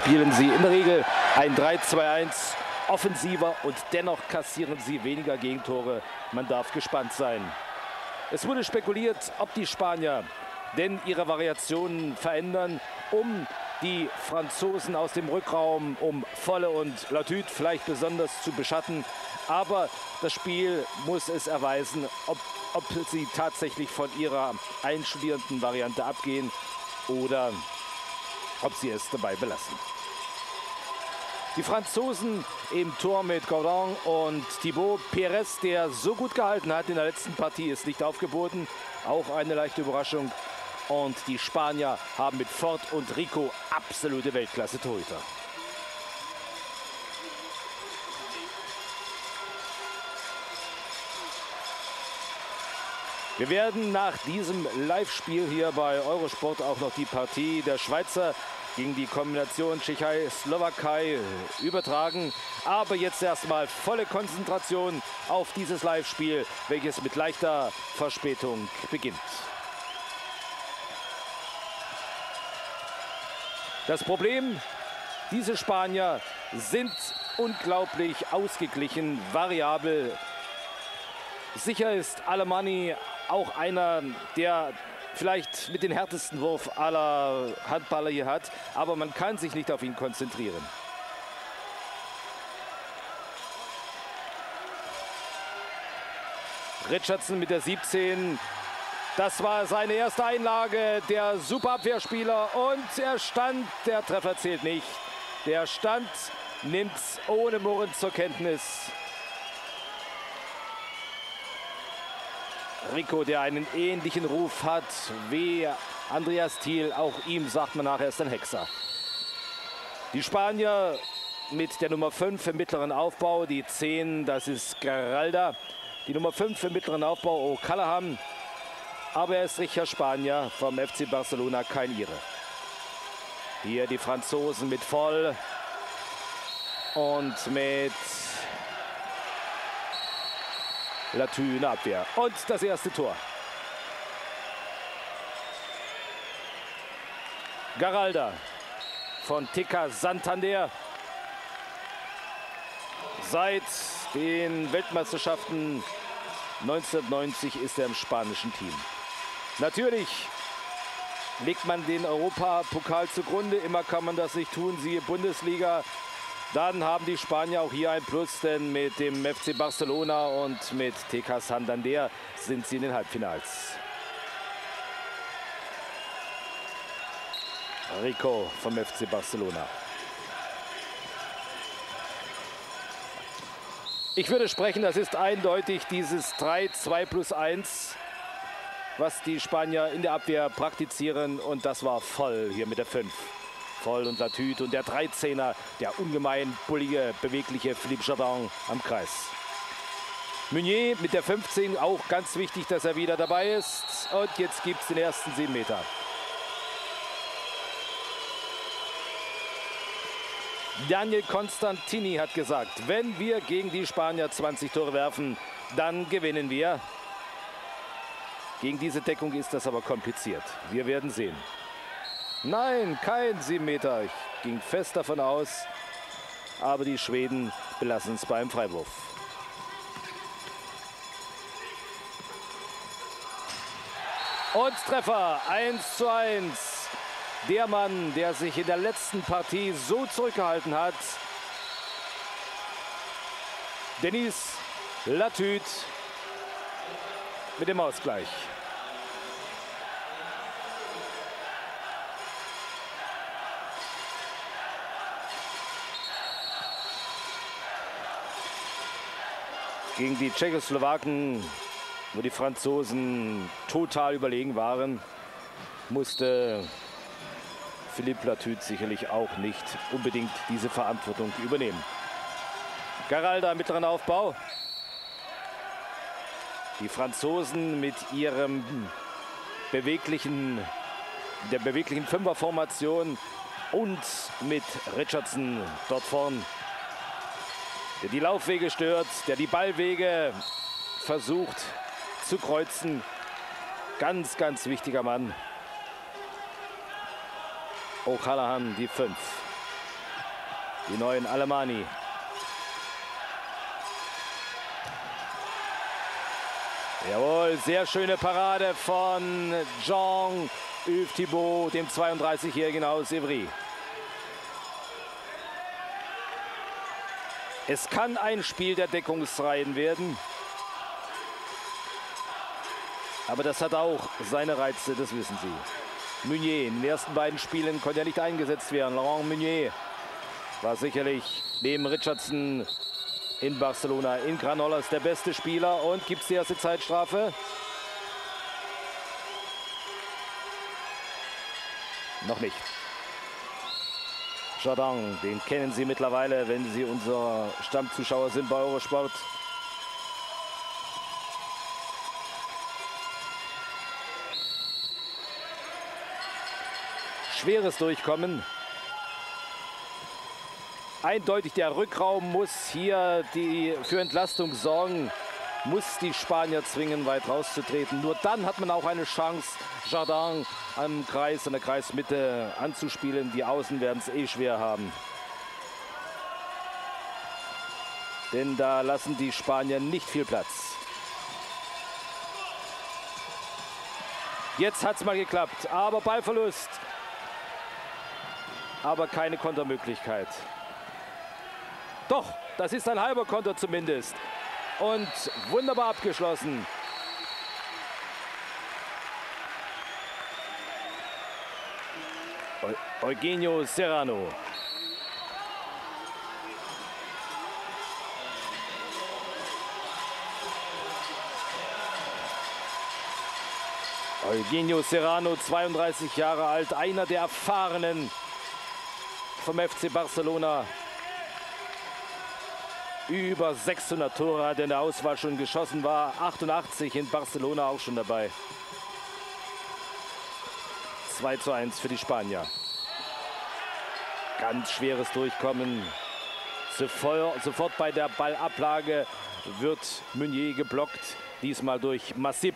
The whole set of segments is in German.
spielen sie in der Regel ein 3-2-1 offensiver und dennoch kassieren sie weniger Gegentore. Man darf gespannt sein. Es wurde spekuliert, ob die Spanier denn ihre Variationen verändern, um die Franzosen aus dem Rückraum, um Volle und Latüt vielleicht besonders zu beschatten. Aber das Spiel muss es erweisen, ob sie tatsächlich von ihrer einstudierten Variante abgehen oder ob sie es dabei belassen. Die Franzosen im Tor mit Gordon und Thibaut. Perez, der so gut gehalten hat in der letzten Partie, ist nicht aufgeboten. Auch eine leichte Überraschung. Und die Spanier haben mit Ford und Rico absolute Weltklasse-Torhüter. Wir werden nach diesem Live-Spiel hier bei Eurosport auch noch die Partie der Schweizer gegen die Kombination Tschechei-Slowakei übertragen. Aber jetzt erstmal volle Konzentration auf dieses Live-Spiel, welches mit leichter Verspätung beginnt. Das Problem, diese Spanier sind unglaublich ausgeglichen, variabel. Sicher ist Alemanni auch einer, der vielleicht mit den härtesten Wurf aller Handballer hier hat, aber man kann sich nicht auf ihn konzentrieren. Richardson mit der 17. Das war seine erste Einlage, der super Abwehrspieler, und er stand, der Treffer zählt nicht. Der Stand nimmt es ohne Murren zur Kenntnis. Rico, der einen ähnlichen Ruf hat wie Andreas Thiel, auch ihm sagt man nachher, ist ein Hexer. Die Spanier mit der Nummer 5 im mittleren Aufbau, die 10, das ist Garalda. Die Nummer 5 im mittleren Aufbau, O'Callaghan. Aber er ist sicher Spanier, vom FC Barcelona kein Ire. Hier die Franzosen mit Voll und mit Latü in der Abwehr. Und das erste Tor. Garalda von TK Santander. Seit den Weltmeisterschaften 1990 ist er im spanischen Team. Natürlich legt man den Europapokal zugrunde. Immer kann man das nicht tun, siehe Bundesliga. Dann haben die Spanier auch hier ein Plus, denn mit dem FC Barcelona und mit TK Santander sind sie in den Halbfinals. Rico vom FC Barcelona. Ich würde sprechen, das ist eindeutig dieses 3-2+1, was die Spanier in der Abwehr praktizieren. Und das war Voll hier mit der 5. Voll und Latüt und der 13er, der ungemein bullige, bewegliche Philippe Jardin am Kreis. Meunier mit der 15, auch ganz wichtig, dass er wieder dabei ist. Und jetzt gibt es den ersten 7 Meter. Daniel Constantini hat gesagt, wenn wir gegen die Spanier 20 Tore werfen, dann gewinnen wir. Gegen diese Deckung ist das aber kompliziert. Wir werden sehen. Nein, kein 7 Meter. Ich ging fest davon aus. Aber die Schweden belassen es beim Freiwurf. Und Treffer 1:1. Der Mann, der sich in der letzten Partie so zurückgehalten hat. Denis Latüt mit dem Ausgleich. Gegen die Tschechoslowaken, wo die Franzosen total überlegen waren, musste Philippe Latüt sicherlich auch nicht unbedingt diese Verantwortung übernehmen. Garalda, mittleren Aufbau. Die Franzosen mit ihrem der beweglichen Fünferformation und mit Richardson dort vorn, der die Laufwege stört, der die Ballwege versucht zu kreuzen. Ganz, ganz wichtiger Mann. O'Callaghan, die 5. Die neuen Alemanni. Jawohl, sehr schöne Parade von Jean-Yves Thibaut, dem 32-Jährigen aus Ivry. Es kann ein Spiel der Deckungsreihen werden. Aber das hat auch seine Reize, das wissen Sie. Meunier in den ersten beiden Spielen konnte er nicht eingesetzt werden. Laurent Meunier war sicherlich neben Richardson in Barcelona, in Granollers der beste Spieler. Und gibt es die erste Zeitstrafe? Noch nicht. Jardin, den kennen Sie mittlerweile, wenn Sie unser Stammzuschauer sind bei Eurosport. Schweres Durchkommen. Eindeutig der Rückraum muss hier für Entlastung sorgen, muss die Spanier zwingen, weit rauszutreten. Nur dann hat man auch eine Chance, Jardin an der Kreismitte anzuspielen. Die Außen werden es eh schwer haben. Denn da lassen die Spanier nicht viel Platz. Jetzt hat es mal geklappt, aber Ballverlust. Aber keine Kontermöglichkeit. Doch, das ist ein halber Konter zumindest. Und wunderbar abgeschlossen. Eugenio Serrano. Eugenio Serrano, 32 Jahre alt, einer der Erfahrenen vom FC Barcelona. Über 600 Tore hat er in der Auswahl schon geschossen, war 88 in Barcelona auch schon dabei. 2:1 für die Spanier. Ganz schweres Durchkommen. Sofort bei der Ballablage wird Meunier geblockt, diesmal durch Masip.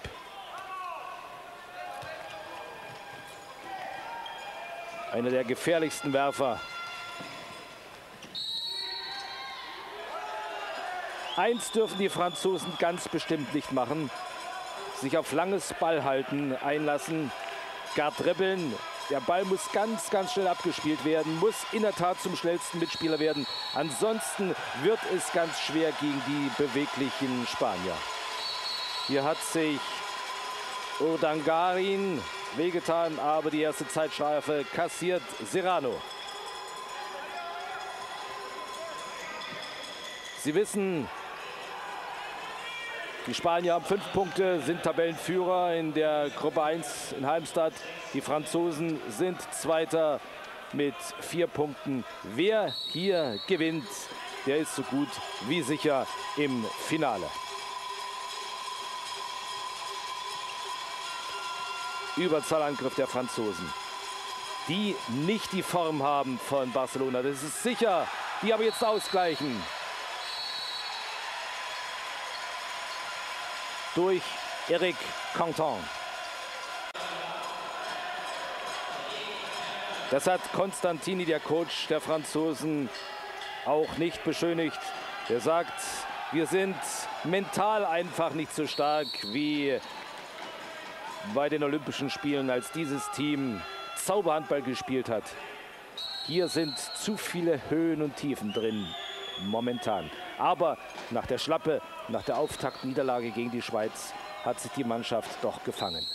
Einer der gefährlichsten Werfer. Eins dürfen die Franzosen ganz bestimmt nicht machen. Sich auf langes Ballhalten einlassen. Gar dribbeln. Der Ball muss ganz, ganz schnell abgespielt werden. Muss in der Tat zum schnellsten Mitspieler werden. Ansonsten wird es ganz schwer gegen die beweglichen Spanier. Hier hat sich Urdangarin wehgetan, aber die erste Zeitstrafe kassiert Serrano. Sie wissen, die Spanier haben 5 Punkte, sind Tabellenführer in der Gruppe 1 in Halmstad. Die Franzosen sind Zweiter mit 4 Punkten. Wer hier gewinnt, der ist so gut wie sicher im Finale. Überzahlangriff der Franzosen, die nicht die Form haben von Barcelona. Das ist sicher, die aber jetzt ausgleichen. Durch Eric Canton. Das hat Constantini, der Coach der Franzosen, auch nicht beschönigt. Er sagt, wir sind mental einfach nicht so stark wie bei den Olympischen Spielen, als dieses Team Zauberhandball gespielt hat. Hier sind zu viele Höhen und Tiefen drin, momentan. Aber nach der Schlappe, nach der Auftaktniederlage gegen die Schweiz, hat sich die Mannschaft doch gefangen.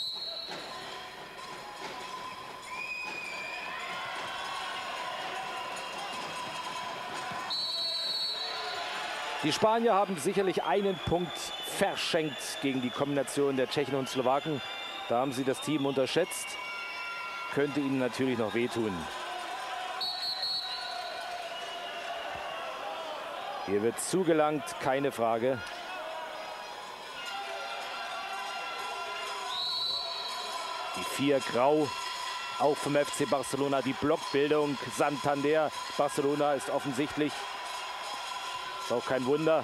Die Spanier haben sicherlich einen Punkt verschenkt gegen die Kombination der Tschechen und Slowaken. Da haben sie das Team unterschätzt. Könnte ihnen natürlich noch wehtun. Hier wird zugelangt, keine Frage. Die 4 grau, auch vom FC Barcelona. Die Blockbildung Santander. Barcelona ist offensichtlich. Ist auch kein Wunder.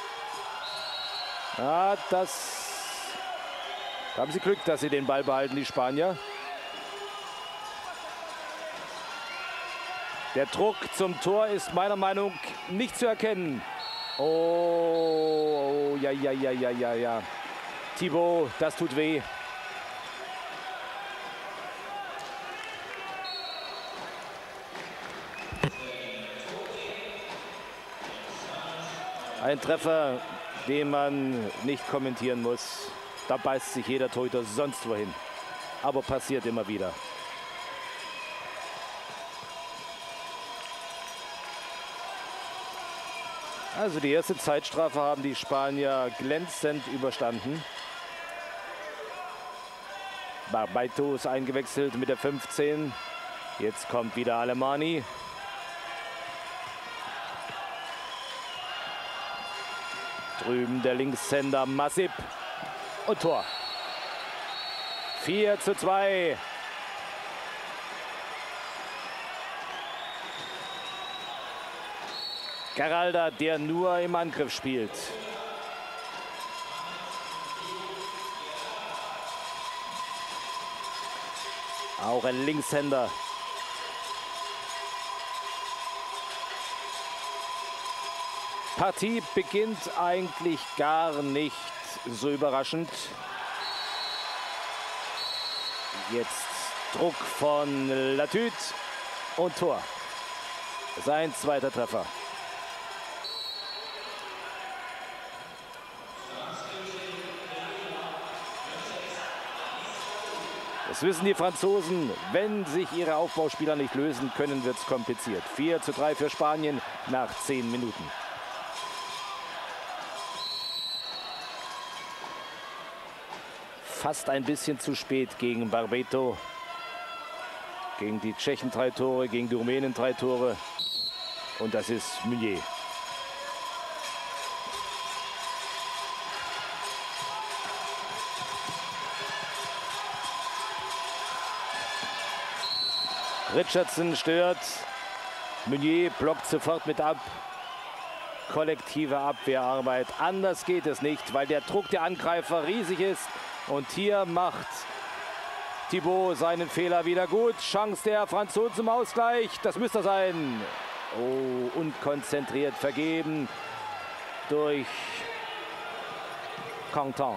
Ja, da haben sie Glück, dass sie den Ball behalten, die Spanier. Der Druck zum Tor ist meiner Meinung nach nicht zu erkennen. Oh, ja. Thibaut, das tut weh. Ein Treffer, den man nicht kommentieren muss. Da beißt sich jeder Torhüter sonst wohin. Aber passiert immer wieder. Also die erste Zeitstrafe haben die Spanier glänzend überstanden. Barbeito ist eingewechselt mit der 15. Jetzt kommt wieder Alemany. Drüben der Linkshänder Masip. Und Tor. 4:2. Garalda, der nur im Angriff spielt. Auch ein Linkshänder. Partie beginnt eigentlich gar nicht so überraschend. Jetzt Druck von Latüt und Tor. Sein zweiter Treffer. Das wissen die Franzosen. Wenn sich ihre Aufbauspieler nicht lösen können, wird es kompliziert. 4:3 für Spanien nach 10 Minuten. Fast ein bisschen zu spät gegen Barbeito. Gegen die Tschechen 3 Tore, gegen die Rumänen 3 Tore. Und das ist Meunier. Richardson stört. Meunier blockt sofort mit ab. Kollektive Abwehrarbeit. Anders geht es nicht, weil der Druck der Angreifer riesig ist. Und hier macht Thibaut seinen Fehler wieder gut. Chance der Franzosen zum Ausgleich. Das müsste sein. Oh, unkonzentriert vergeben durch Canton.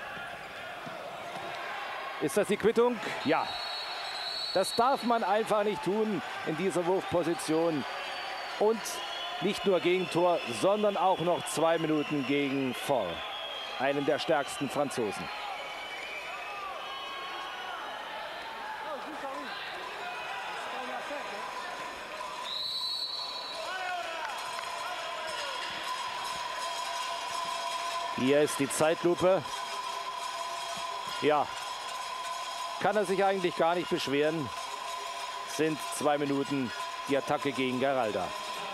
Ist das die Quittung? Ja. Das darf man einfach nicht tun in dieser Wurfposition. Und nicht nur Gegentor, sondern auch noch 2 Minuten gegen Fall. Einen der stärksten Franzosen. Hier ist die Zeitlupe. Ja, kann er sich eigentlich gar nicht beschweren. Sind 2 Minuten die Attacke gegen Garalda.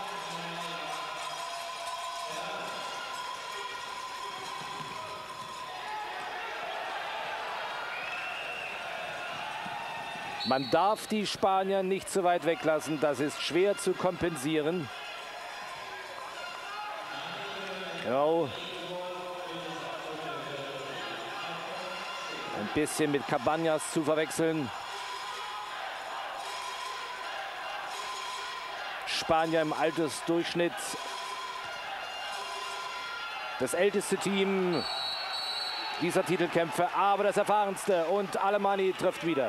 Man darf die Spanier nicht so weit weglassen. Das ist schwer zu kompensieren. Genau. Ein bisschen mit Cabañas zu verwechseln. Spanier im Altersdurchschnitt. Das älteste Team dieser Titelkämpfe, aber das erfahrenste. Und Alemany trifft wieder.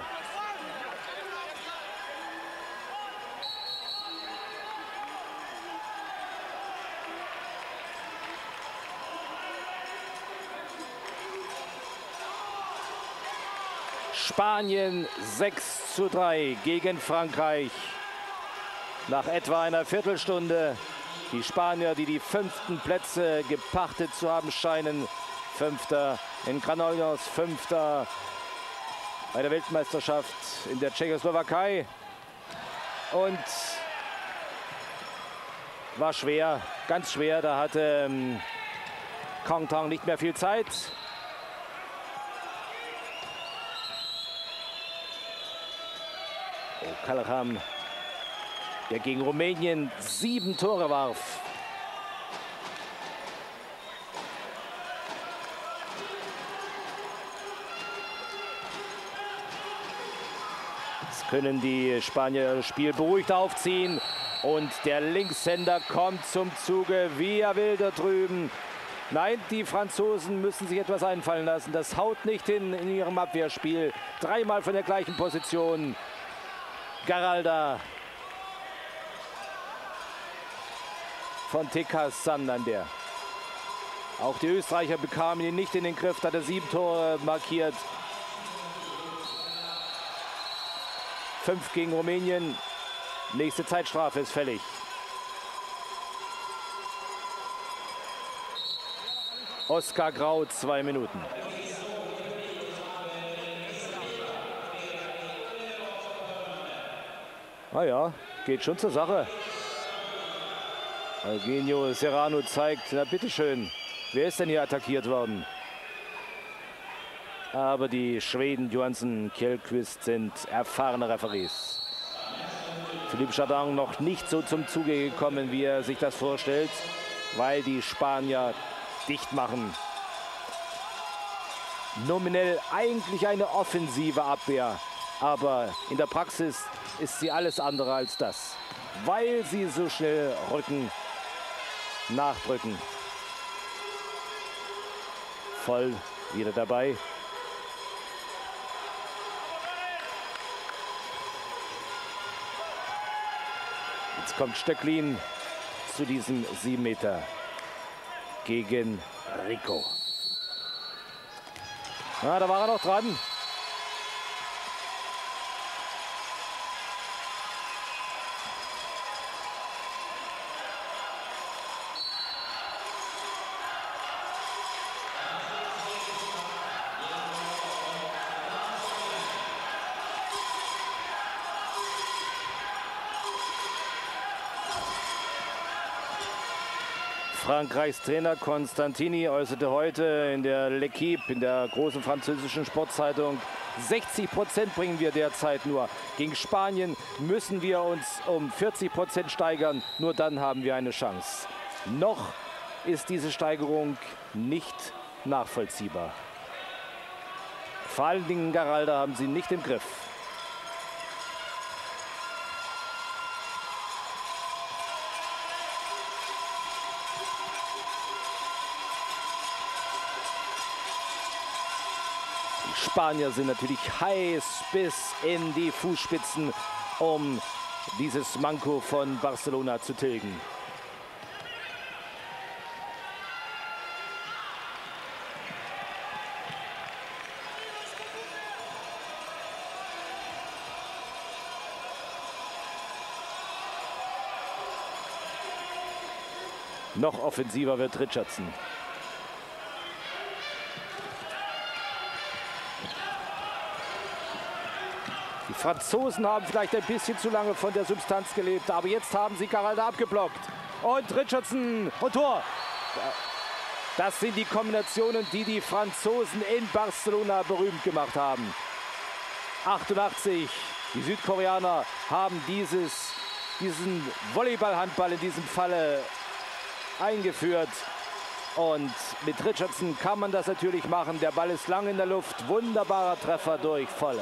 Spanien 6:3 gegen Frankreich. Nach etwa einer Viertelstunde. Die Spanier, die die 5. Plätze gepachtet zu haben scheinen. 5. in Granollers, 5. bei der Weltmeisterschaft in der Tschechoslowakei. Und war schwer, ganz schwer. Da hatte Canton nicht mehr viel Zeit. Calerham, der gegen Rumänien 7 Tore warf. Jetzt können die Spanier das Spiel beruhigt aufziehen. Und der Linkshänder kommt zum Zuge, wie er will da drüben. Nein, die Franzosen müssen sich etwas einfallen lassen. Das haut nicht hin in ihrem Abwehrspiel. Dreimal von der gleichen Position. Garalda von TK Santander. Auch die Österreicher bekamen ihn nicht in den Griff. Da hat er 7 Tore markiert. 5 gegen Rumänien. Nächste Zeitstrafe ist fällig. Oskar Grau, 2 Minuten. Ja, geht schon zur Sache. Eugenio Serrano zeigt, na bitteschön, wer ist denn hier attackiert worden? Aber die Schweden Johansson, Kjellqvist sind erfahrene Referees. Philippe Jardin noch nicht so zum Zuge gekommen, wie er sich das vorstellt, weil die Spanier dicht machen. Nominell eigentlich eine offensive Abwehr, aber in der Praxis ist sie alles andere als das, weil sie so schnell rücken, nachdrücken. Voll wieder dabei. Jetzt kommt Stöcklin zu diesem 7 Meter gegen Rico. Na, da war er noch dran. Frankreichs Trainer Constantini äußerte heute in der L'Équipe, in der großen französischen Sportzeitung, 60% bringen wir derzeit nur. Gegen Spanien müssen wir uns um 40% steigern, nur dann haben wir eine Chance. Noch ist diese Steigerung nicht nachvollziehbar. Vor allen Dingen Garalda haben sie nicht im Griff. Spanier sind natürlich heiß bis in die Fußspitzen, um dieses Manko von Barcelona zu tilgen. Noch offensiver wird Richardson. Die Franzosen haben vielleicht ein bisschen zu lange von der Substanz gelebt, aber jetzt haben sie Garalda abgeblockt. Und Richardson und Tor. Das sind die Kombinationen, die die Franzosen in Barcelona berühmt gemacht haben. 88, die Südkoreaner haben diesen Volleyball-Handball in diesem Falle eingeführt. Und mit Richardson kann man das natürlich machen. Der Ball ist lang in der Luft. Wunderbarer Treffer durch Volle.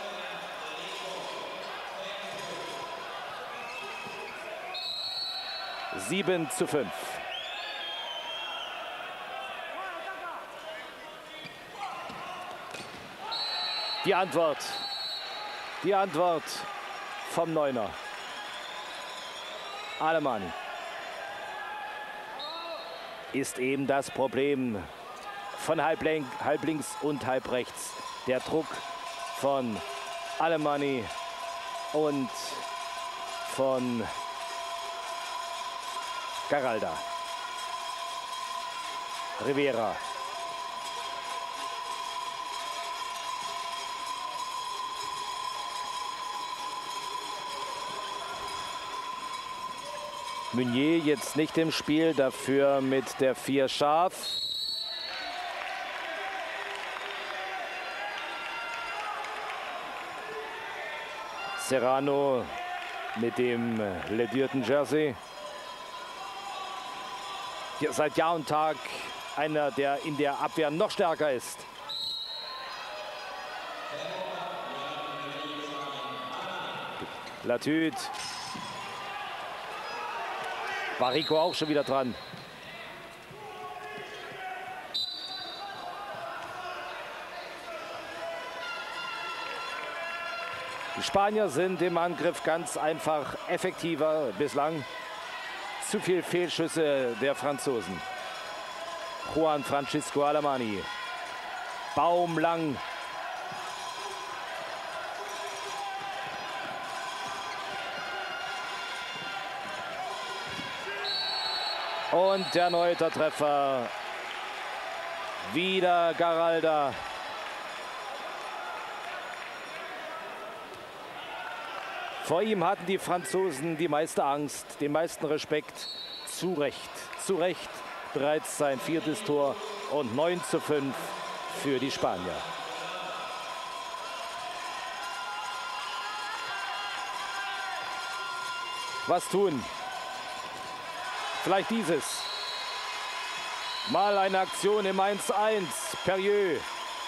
Sieben zu 5. Die Antwort vom Neuner. Alemany. Ist eben das Problem von halblinks und halbrechts. Der Druck von Alemany und von Garalda. Rivera. Meunier jetzt nicht im Spiel, dafür mit der 4 scharf. Serrano mit dem ledierten Jersey. Ja, seit Jahr und Tag einer, der in der Abwehr noch stärker ist. Latüt. War Rico auch schon wieder dran. Die Spanier sind im Angriff ganz einfach effektiver bislang. Zu viel Fehlschüsse der Franzosen. Juan Francisco Alemany. Baumlang. Und der erneute Treffer. Wieder Garalda. Vor ihm hatten die Franzosen die meiste Angst, den meisten Respekt. Zu Recht. Zu Recht bereits sein 4. Tor und 9:5 für die Spanier. Was tun? Vielleicht dieses. Mal eine Aktion im 1:1. Perrieux.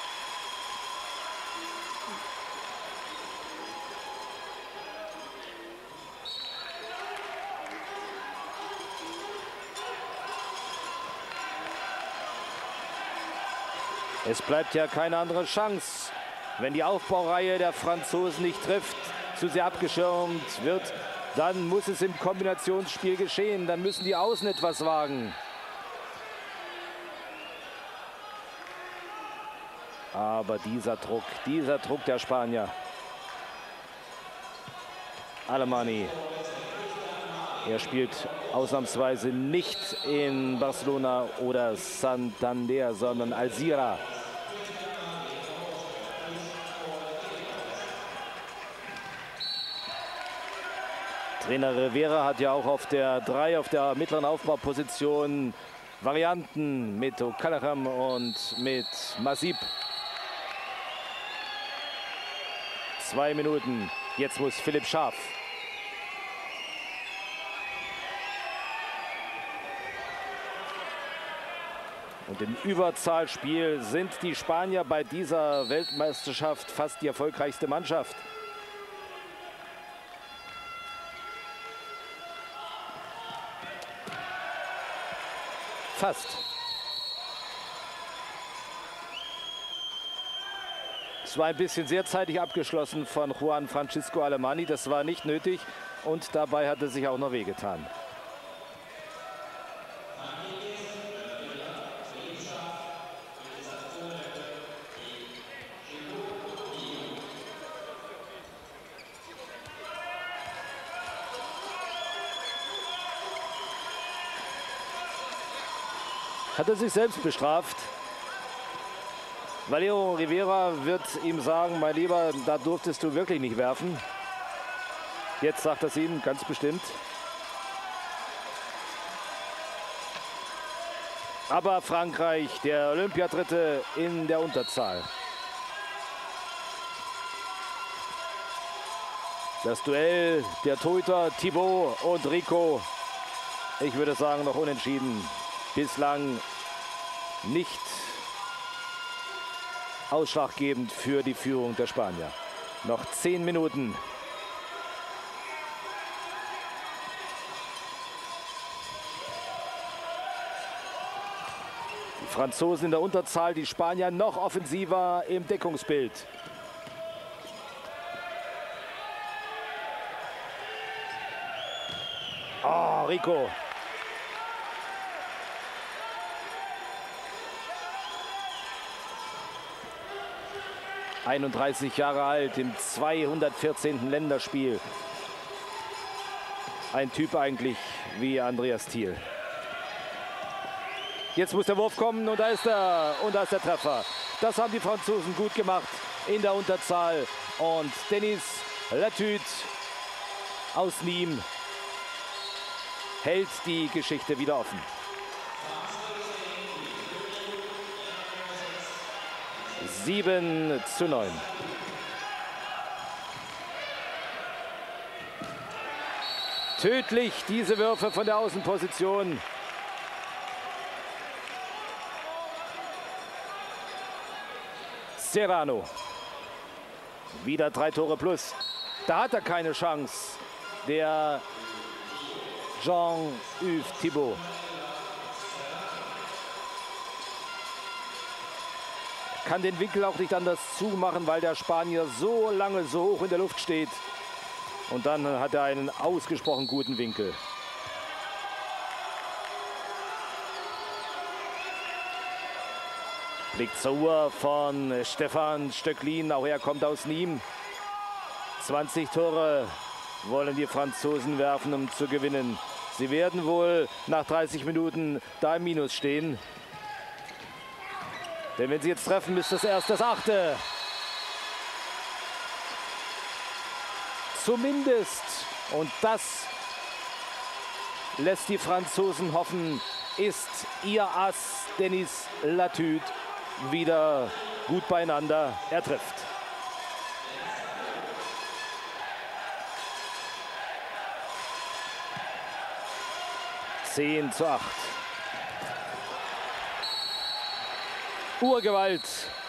Es bleibt ja keine andere Chance. Wenn die Aufbaureihe der Franzosen nicht trifft, zu sehr abgeschirmt wird, dann muss es im Kombinationsspiel geschehen. Dann müssen die Außen etwas wagen. Aber dieser Druck der Spanier. Alemany. Er spielt ausnahmsweise nicht in Barcelona oder Santander, sondern Alzira. Trainer Rivera hat ja auch auf der 3, auf der mittleren Aufbauposition Varianten mit O'Callaghan und mit Masip. 2 Minuten. Jetzt muss Philipp Schaaf. Und im Überzahlspiel sind die Spanier bei dieser Weltmeisterschaft fast die erfolgreichste Mannschaft. Fast. Es war ein bisschen sehr zeitig abgeschlossen von Juan Francisco Alemany. Das war nicht nötig und dabei hat er sich auch noch wehgetan. Hat er sich selbst bestraft. Valero Rivera wird ihm sagen, mein Lieber, da durftest du wirklich nicht werfen. Jetzt sagt er es ihm ganz bestimmt. Aber Frankreich, der Olympiadritte, in der Unterzahl. Das Duell der Torhüter Thibaut und Rico. Ich würde sagen, noch unentschieden. Bislang nicht ausschlaggebend für die Führung der Spanier. Noch 10 Minuten. Die Franzosen in der Unterzahl, die Spanier noch offensiver im Deckungsbild. Oh, Rico. ...31 Jahre alt, im 214. Länderspiel. Ein Typ eigentlich wie Andreas Thiel. Jetzt muss der Wurf kommen und da ist er. Und da ist der Treffer. Das haben die Franzosen gut gemacht in der Unterzahl. Und Denis Latüt aus Nîmes hält die Geschichte wieder offen. 7:9. Tödlich diese Würfe von der Außenposition. Serrano. Wieder 3 Tore plus. Da hat er keine Chance. Der Jean-Yves Thibaut. Kann den Winkel auch nicht anders zumachen, weil der Spanier so lange so hoch in der Luft steht. Und dann hat er einen ausgesprochen guten Winkel. Blick zur Uhr von Stefan Stöcklin. Auch er kommt aus Nîmes. 20 Tore wollen die Franzosen werfen, um zu gewinnen. Sie werden wohl nach 30 Minuten da im Minus stehen. Denn wenn sie jetzt treffen, ist das erst das 8. Zumindest, und das lässt die Franzosen hoffen, ist ihr Ass Denis Latüt wieder gut beieinander. Er trifft. (10 zu 8). Urgewalt.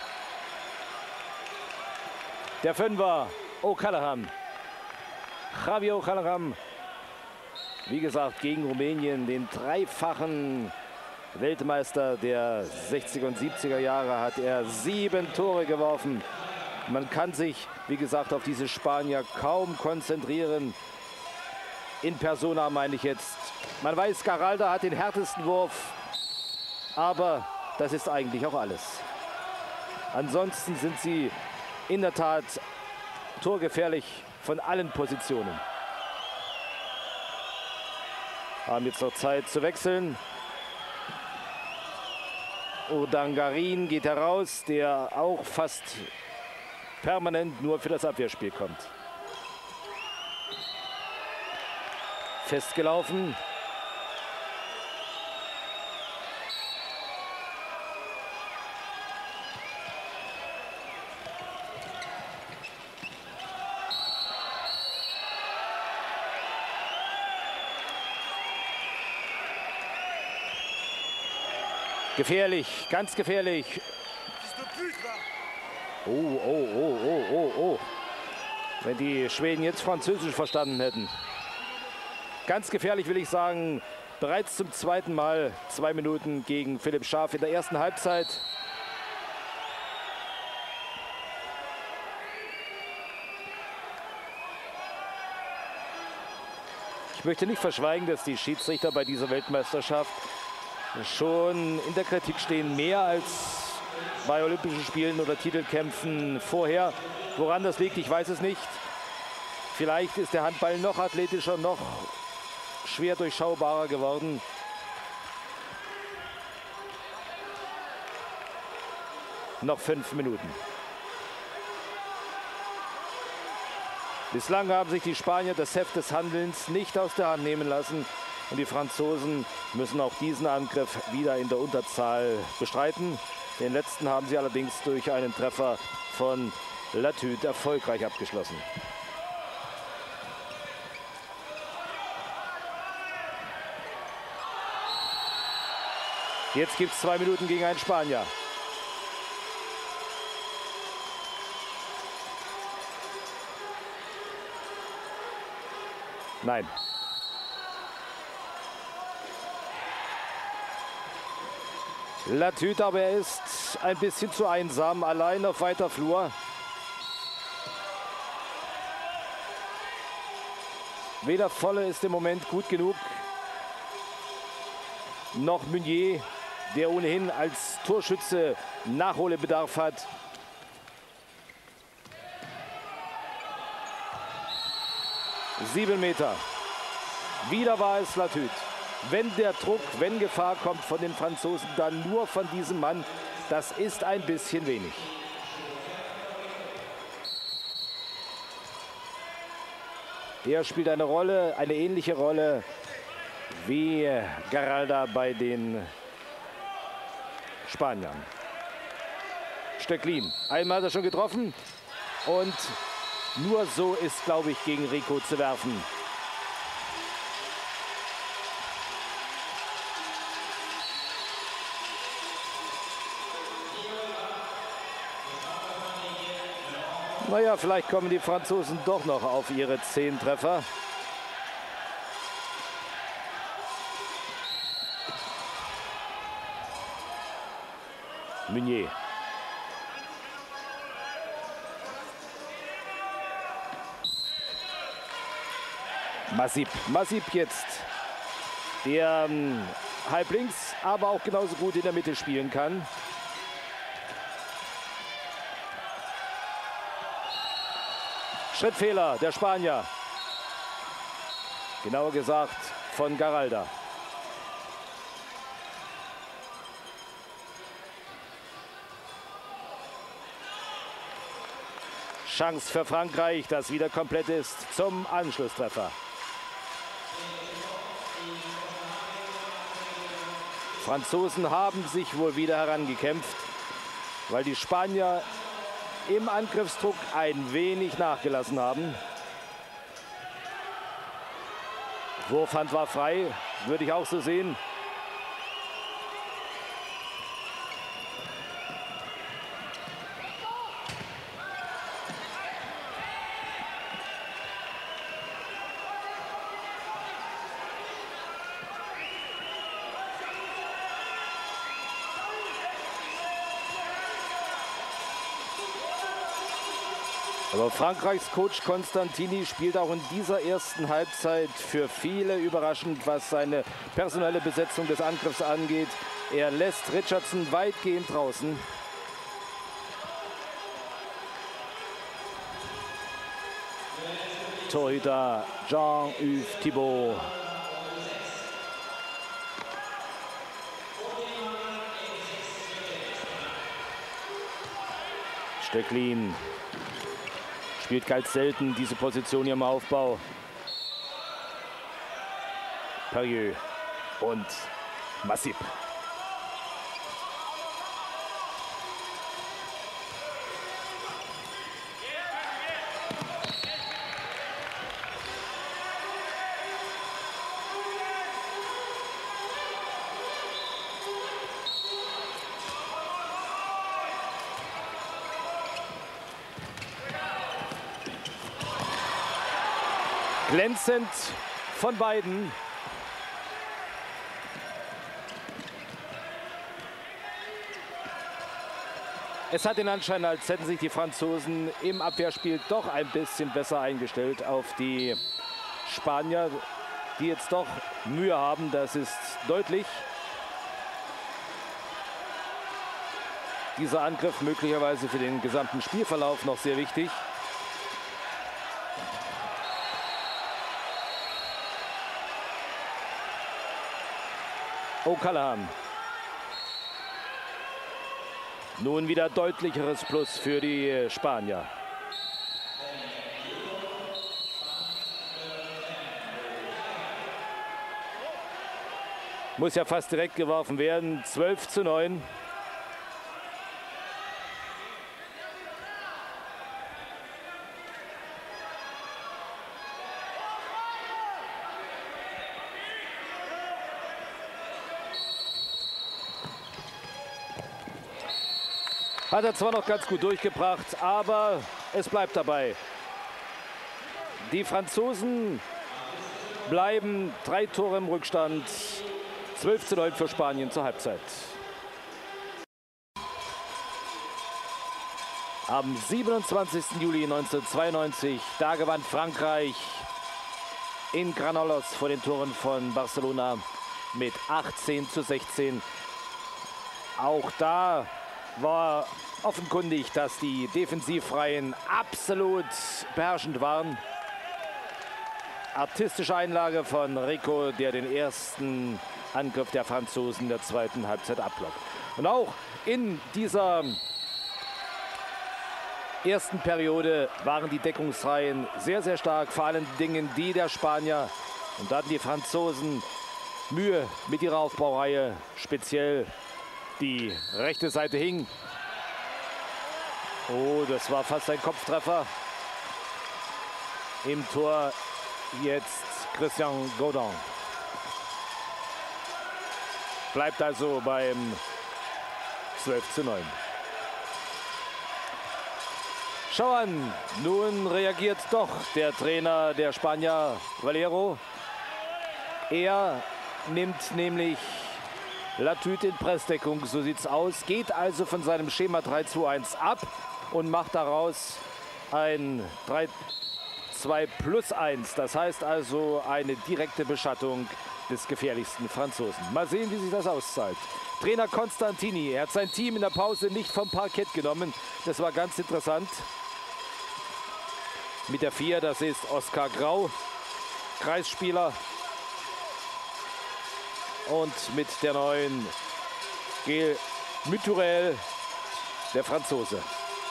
Der Fünfer, O'Callaghan. Javier O'Callaghan. Wie gesagt, gegen Rumänien, den dreifachen Weltmeister der 60er und 70er Jahre, hat er 7 Tore geworfen. Man kann sich, wie gesagt, auf diese Spanier kaum konzentrieren. In persona meine ich jetzt. Man weiß, Garalda hat den härtesten Wurf, aber das ist eigentlich auch alles. Ansonsten sind sie in der Tat torgefährlich von allen Positionen. Haben jetzt noch Zeit zu wechseln. Urdangarin geht heraus, der auch fast permanent nur für das Abwehrspiel kommt. Festgelaufen. Gefährlich, ganz gefährlich. Oh, oh, oh, oh, oh, oh. Wenn die Schweden jetzt Französisch verstanden hätten. Ganz gefährlich, will ich sagen. Bereits zum zweiten Mal 2 Minuten gegen Philipp Schaaf in der ersten Halbzeit. Ich möchte nicht verschweigen, dass die Schiedsrichter bei dieser Weltmeisterschaft schon in der Kritik stehen, mehr als bei Olympischen Spielen oder Titelkämpfen vorher. Woran das liegt, ich weiß es nicht. Vielleicht ist der Handball noch athletischer, noch schwer durchschaubarer geworden. Noch 5 Minuten. Bislang haben sich die Spanier das Heft des Handelns nicht aus der Hand nehmen lassen. Und die Franzosen müssen auch diesen Angriff wieder in der Unterzahl bestreiten. Den letzten haben sie allerdings durch einen Treffer von Latüt erfolgreich abgeschlossen. Jetzt gibt es 2 Minuten gegen einen Spanier. Nein. Latüt, aber er ist ein bisschen zu einsam, allein auf weiter Flur. Weder Volle ist im Moment gut genug, noch Meunier, der ohnehin als Torschütze Nachholbedarf hat. Sieben Meter. Wieder war es Latüt. Wenn der Druck, wenn Gefahr kommt von den Franzosen, dann nur von diesem Mann. Das ist ein bisschen wenig. Der spielt eine Rolle, eine ähnliche Rolle wie Garalda bei den Spaniern. Stöcklin. Einmal hat er schon getroffen. Und nur so ist, glaube ich, gegen Rico zu werfen. Naja, vielleicht kommen die Franzosen doch noch auf ihre 10 Treffer. Meunier. Masip jetzt, der halb links, aber auch genauso gut in der Mitte spielen kann. Schrittfehler der Spanier. Genauer gesagt von Garalda. Chance für Frankreich, das wieder komplett ist, zum Anschlusstreffer. Franzosen haben sich wohl wieder herangekämpft, weil die Spanier im Angriffsdruck ein wenig nachgelassen haben. Wurfhand war frei, würde ich auch so sehen. Aber Frankreichs Coach Constantini spielt auch in dieser ersten Halbzeit für viele überraschend, was seine personelle Besetzung des Angriffs angeht. Er lässt Richardson weitgehend draußen. Torhüter Jean-Yves Thibault. Stöcklin spielt ganz selten diese Position hier im Aufbau. Perrieux und Masip. Glänzend von beiden. Es hat den Anschein, als hätten sich die Franzosen im Abwehrspiel doch ein bisschen besser eingestellt auf die Spanier, die jetzt doch Mühe haben. Das ist deutlich. Dieser Angriff möglicherweise für den gesamten Spielverlauf noch sehr wichtig. O'Callaghan. Nun wieder deutlicheres Plus für die Spanier. Muss ja fast direkt geworfen werden. 12:9. Hat er zwar noch ganz gut durchgebracht, aber es bleibt dabei. Die Franzosen bleiben 3 Tore im Rückstand. 12:9 für Spanien zur Halbzeit. Am 27. Juli 1992, da gewann Frankreich in Granollers vor den Toren von Barcelona mit 18:16. Auch da war offenkundig, dass die Defensivreihen absolut beherrschend waren. Artistische Einlage von Rico, der den ersten Angriff der Franzosen der zweiten Halbzeit abblockt. Und auch in dieser ersten Periode waren die Deckungsreihen sehr, sehr stark, vor allen Dingen die der Spanier. Und da hatten die Franzosen Mühe mit ihrer Aufbaureihe, speziell die rechte Seite hing. Oh, das war fast ein Kopftreffer. Im Tor jetzt Christian Godin. Bleibt also beim 12:9. Schau an, nun reagiert doch der Trainer der Spanier, Valero. Er nimmt nämlich Latüt in Pressdeckung, so sieht's aus. Geht also von seinem Schema 3-2-1 ab und macht daraus ein 3-2+1. Das heißt also eine direkte Beschattung des gefährlichsten Franzosen. Mal sehen, wie sich das auszahlt. Trainer Constantini, er hat sein Team in der Pause nicht vom Parkett genommen. Das war ganz interessant. Mit der 4, das ist Oskar Grau, Kreisspieler. Und mit der 9 Gilles Muturel, der Franzose.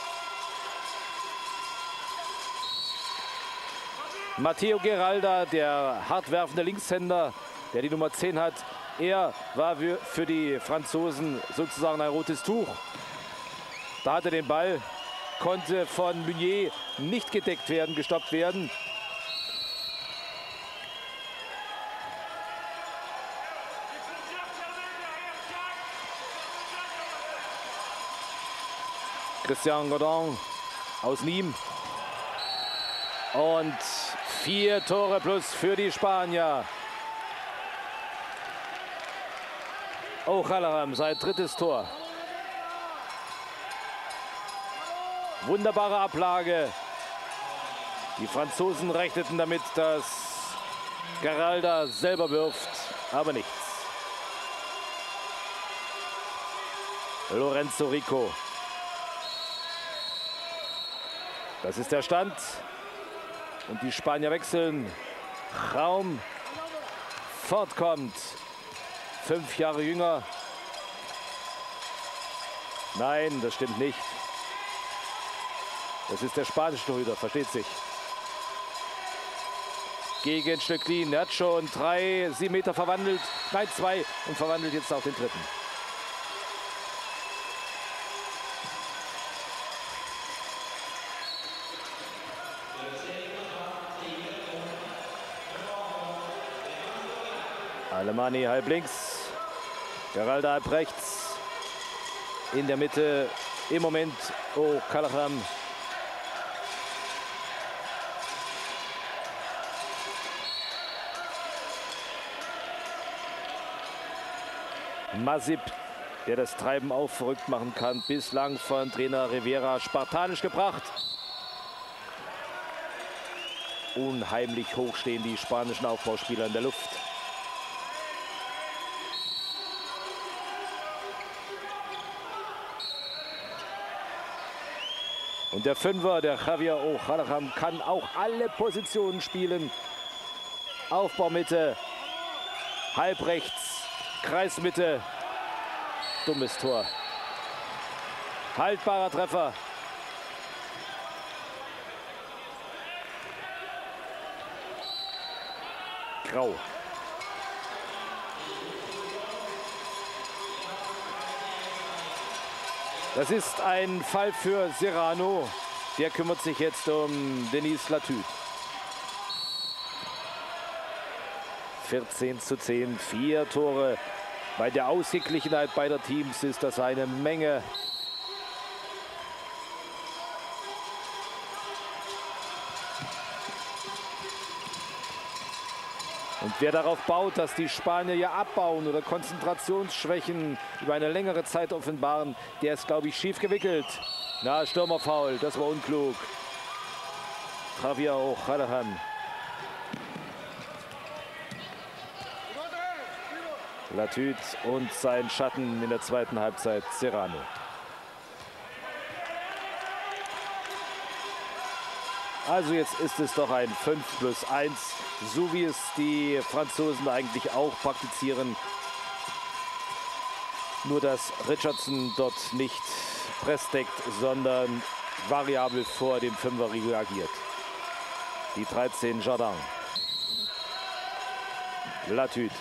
Matteo Geralda, der hartwerfende Linkshänder, der die Nummer 10 hat. Er war für die Franzosen sozusagen ein rotes Tuch. Da hatte den Ball, konnte von Meunier nicht gedeckt werden, gestoppt werden. Christian Godin aus Nîmes. Und 4 Tore plus für die Spanier. O'Callaghan, sein drittes Tor. Wunderbare Ablage. Die Franzosen rechneten damit, dass Geralda selber wirft, aber nichts. Lorenzo Rico. Das ist der Stand. Und die Spanier wechseln. Raum fortkommt. 5 Jahre jünger. Nein, das stimmt nicht. Das ist der spanische Torhüter, versteht sich. Gegen Stöcklin. Er hat schon 3 Meter verwandelt. Nein, 2 und verwandelt jetzt auch den dritten. Alemany halb links, Geralda halb rechts, in der Mitte im Moment O'Callaghan. Masip, der das Treiben auch verrückt machen kann, bislang von Trainer Rivera spartanisch gebracht. Unheimlich hoch stehen die spanischen Aufbauspieler in der Luft. Und der Fünfer, der Javier O'Callaghan, kann auch alle Positionen spielen. Aufbaumitte, halb rechts, Kreismitte, dummes Tor. Haltbarer Treffer. Grau. Das ist ein Fall für Serrano. Der kümmert sich jetzt um Denis Latüt. 14:10, 4 Tore. Bei der Ausgeglichenheit beider Teams ist das eine Menge. Und wer darauf baut, dass die Spanier ja abbauen oder Konzentrationsschwächen über eine längere Zeit offenbaren, der ist, glaube ich, schief gewickelt. Na, Stürmerfoul, das war unklug. Javier O'Callaghan. Latüt und sein Schatten in der zweiten Halbzeit, Serrano. Also jetzt ist es doch ein 5+1, so wie es die Franzosen eigentlich auch praktizieren. Nur dass Richardson dort nicht pressdeckt, sondern variabel vor dem Fünferriegel agiert. Die 13 Jardin. Latüt.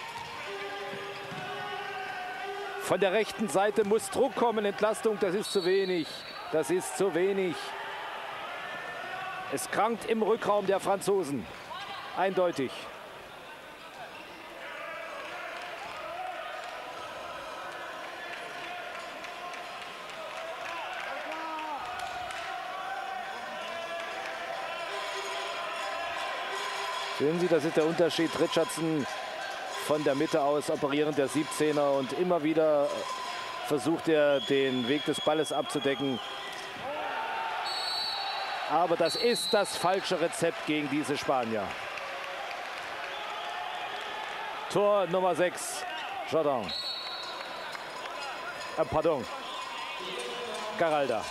Von der rechten Seite muss Druck kommen, Entlastung, das ist zu wenig. Das ist zu wenig. Es krankt im Rückraum der Franzosen. Eindeutig. Sehen Sie, das ist der Unterschied. Richardson von der Mitte aus operierend, der 17er. Und immer wieder versucht er, den Weg des Balles abzudecken. Aber das ist das falsche Rezept gegen diese Spanier. Tor Nummer 6, Jordán. Pardon, Garalda.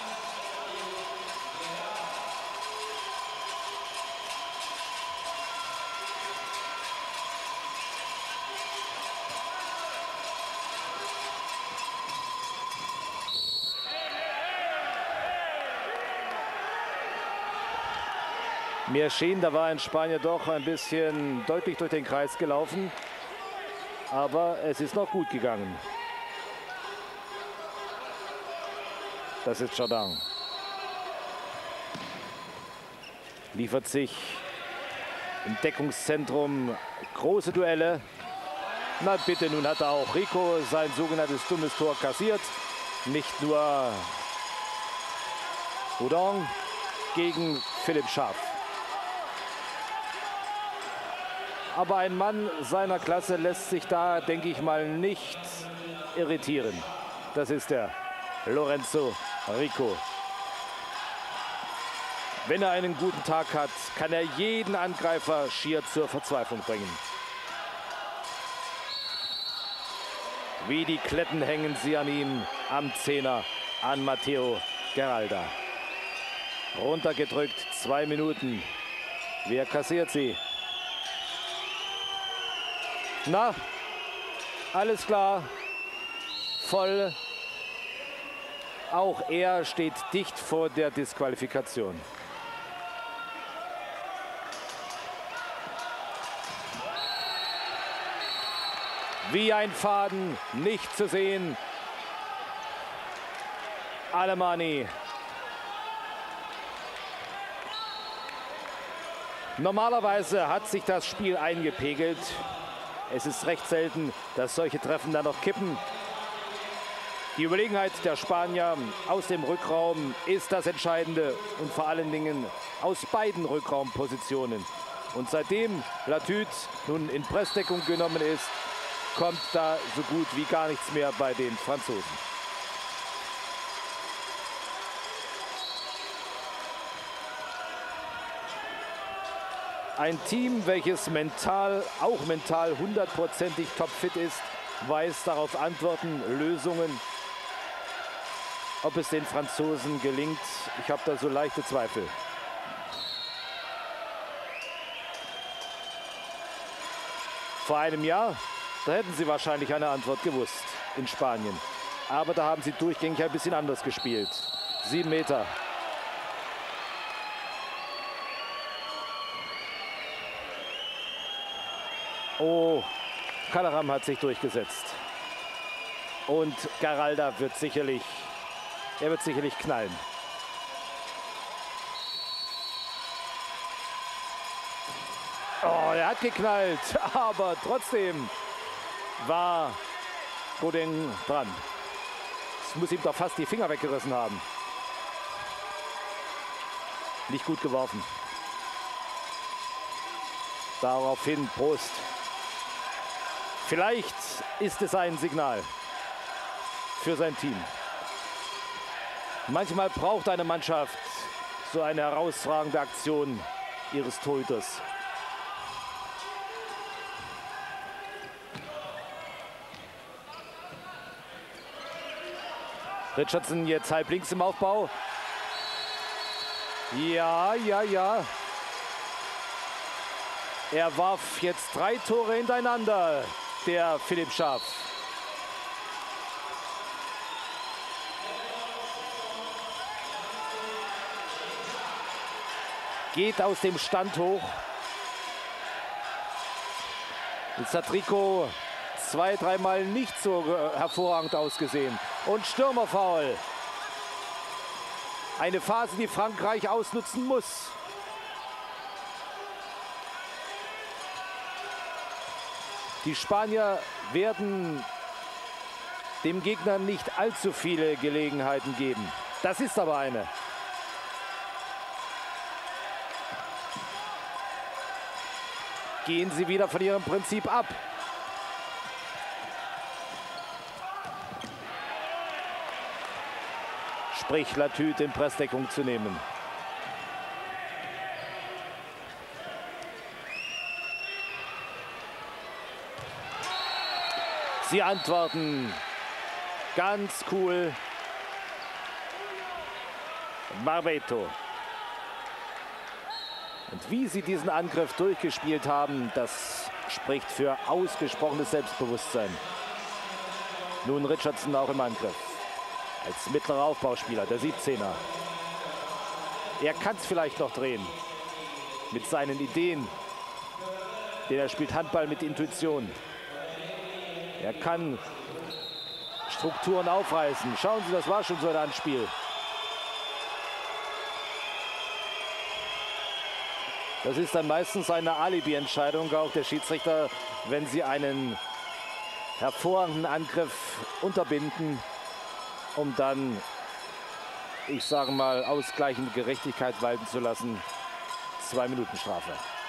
Mir schien, da war ein Spanier doch ein bisschen deutlich durch den Kreis gelaufen. Aber es ist noch gut gegangen. Das ist Jordán. Liefert sich im Deckungszentrum große Duelle. Na bitte, nun hat auch Rico sein sogenanntes dummes Tor kassiert. Nicht nur Hudon gegen Philipp Schaaf. Aber ein Mann seiner Klasse lässt sich da, denke ich mal, nicht irritieren. Das ist der Lorenzo Rico. Wenn er einen guten Tag hat, kann er jeden Angreifer schier zur Verzweiflung bringen. Wie die Kletten hängen sie an ihm, am Zehner, an Matteo Garalda. Runtergedrückt, 2 Minuten. Wer kassiert sie? Na, alles klar, voll. Auch er steht dicht vor der Disqualifikation. Wie ein Faden, nicht zu sehen. Alemany. Normalerweise hat sich das Spiel eingepegelt. Es ist recht selten, dass solche Treffen dann noch kippen. Die Überlegenheit der Spanier aus dem Rückraum ist das Entscheidende und vor allen Dingen aus beiden Rückraumpositionen. Und seitdem Latüt nun in Pressdeckung genommen ist, kommt da so gut wie gar nichts mehr bei den Franzosen. Ein Team, welches auch mental 100%ig topfit ist, weiß darauf Antworten, Lösungen. Ob es den Franzosen gelingt, ich habe da so leichte Zweifel. Vor einem Jahr, da hätten sie wahrscheinlich eine Antwort gewusst in Spanien. Aber da haben sie durchgängig ein bisschen anders gespielt. 7 Meter. Oh, Kalaram hat sich durchgesetzt. Und Garalda wird sicherlich knallen. Oh, er hat geknallt, aber trotzdem war Godin dran. Es muss ihm doch fast die Finger weggerissen haben. Nicht gut geworfen. Daraufhin Prost. Vielleicht ist es ein Signal für sein Team. Manchmal braucht eine Mannschaft so eine herausragende Aktion ihres Torhüters. Richardson jetzt halb links im Aufbau. Ja. Er warf jetzt 3 Tore hintereinander, der Philipp Schaaf. Geht aus dem Stand hoch. Jetzt hat Rico 2-, 3 Mal nicht so hervorragend ausgesehen. Und Stürmerfoul. Eine Phase, die Frankreich ausnutzen muss. Die Spanier werden dem Gegner nicht allzu viele Gelegenheiten geben. Das ist aber eine. Gehen sie wieder von ihrem Prinzip ab. sprich Latüt in Pressdeckung zu nehmen. Sie antworten ganz cool. Barbeito. Und wie sie diesen Angriff durchgespielt haben, das spricht für ausgesprochenes Selbstbewusstsein. Nun Richardson auch im Angriff. Als mittlerer Aufbauspieler, der 17er. Er kann es vielleicht noch drehen. Mit seinen Ideen. Denn er spielt Handball mit Intuition. Er kann Strukturen aufreißen. Schauen Sie, das war schon so ein Anspiel. Das ist dann meistens eine Alibi-Entscheidung, auch der Schiedsrichter, wenn sie einen hervorragenden Angriff unterbinden, um dann, ich sage mal, ausgleichende Gerechtigkeit walten zu lassen. 2 Minuten Strafe.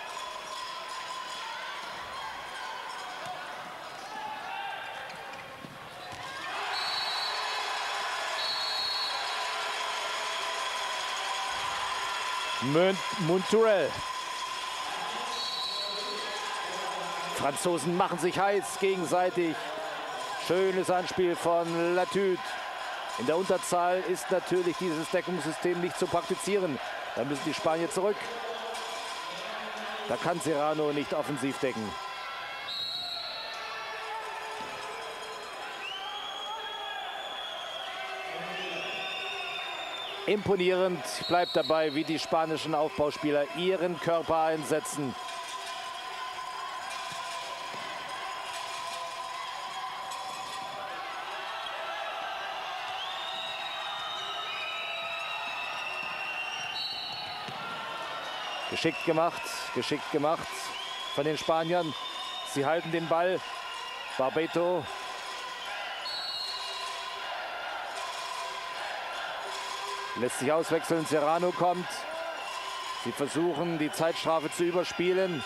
Montourelle. Franzosen machen sich heiß gegenseitig. Schönes Anspiel von Latüt. In der Unterzahl ist natürlich dieses Deckungssystem nicht zu praktizieren. Da müssen die Spanier zurück. Da kann Serrano nicht offensiv decken. Imponierend bleibt dabei, wie die spanischen Aufbauspieler ihren Körper einsetzen. Geschickt gemacht von den Spaniern. Sie halten den Ball. Barbeito. Lässt sich auswechseln, Serrano kommt. Sie versuchen, die Zeitstrafe zu überspielen.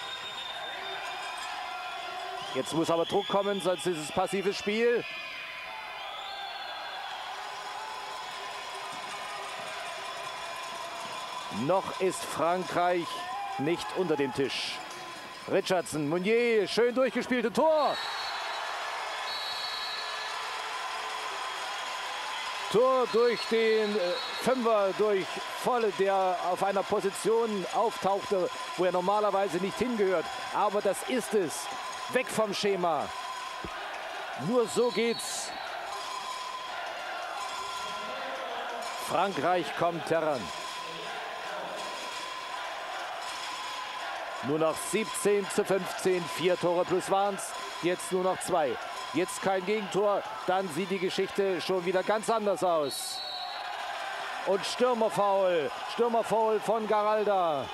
Jetzt muss aber Druck kommen, sonst ist es passives Spiel. Noch ist Frankreich nicht unter dem Tisch. Richardson, Meunier, schön durchgespielte Tor. Tor durch den Fünfer, durch Volle, der auf einer Position auftauchte, wo er normalerweise nicht hingehört. Aber das ist es. Weg vom Schema. Nur so geht's. Frankreich kommt heran. Nur noch 17:15, 4 Tore plus waren's. Jetzt nur noch 2. Jetzt kein Gegentor, dann sieht die Geschichte schon wieder ganz anders aus. Und Stürmerfoul von Garalda.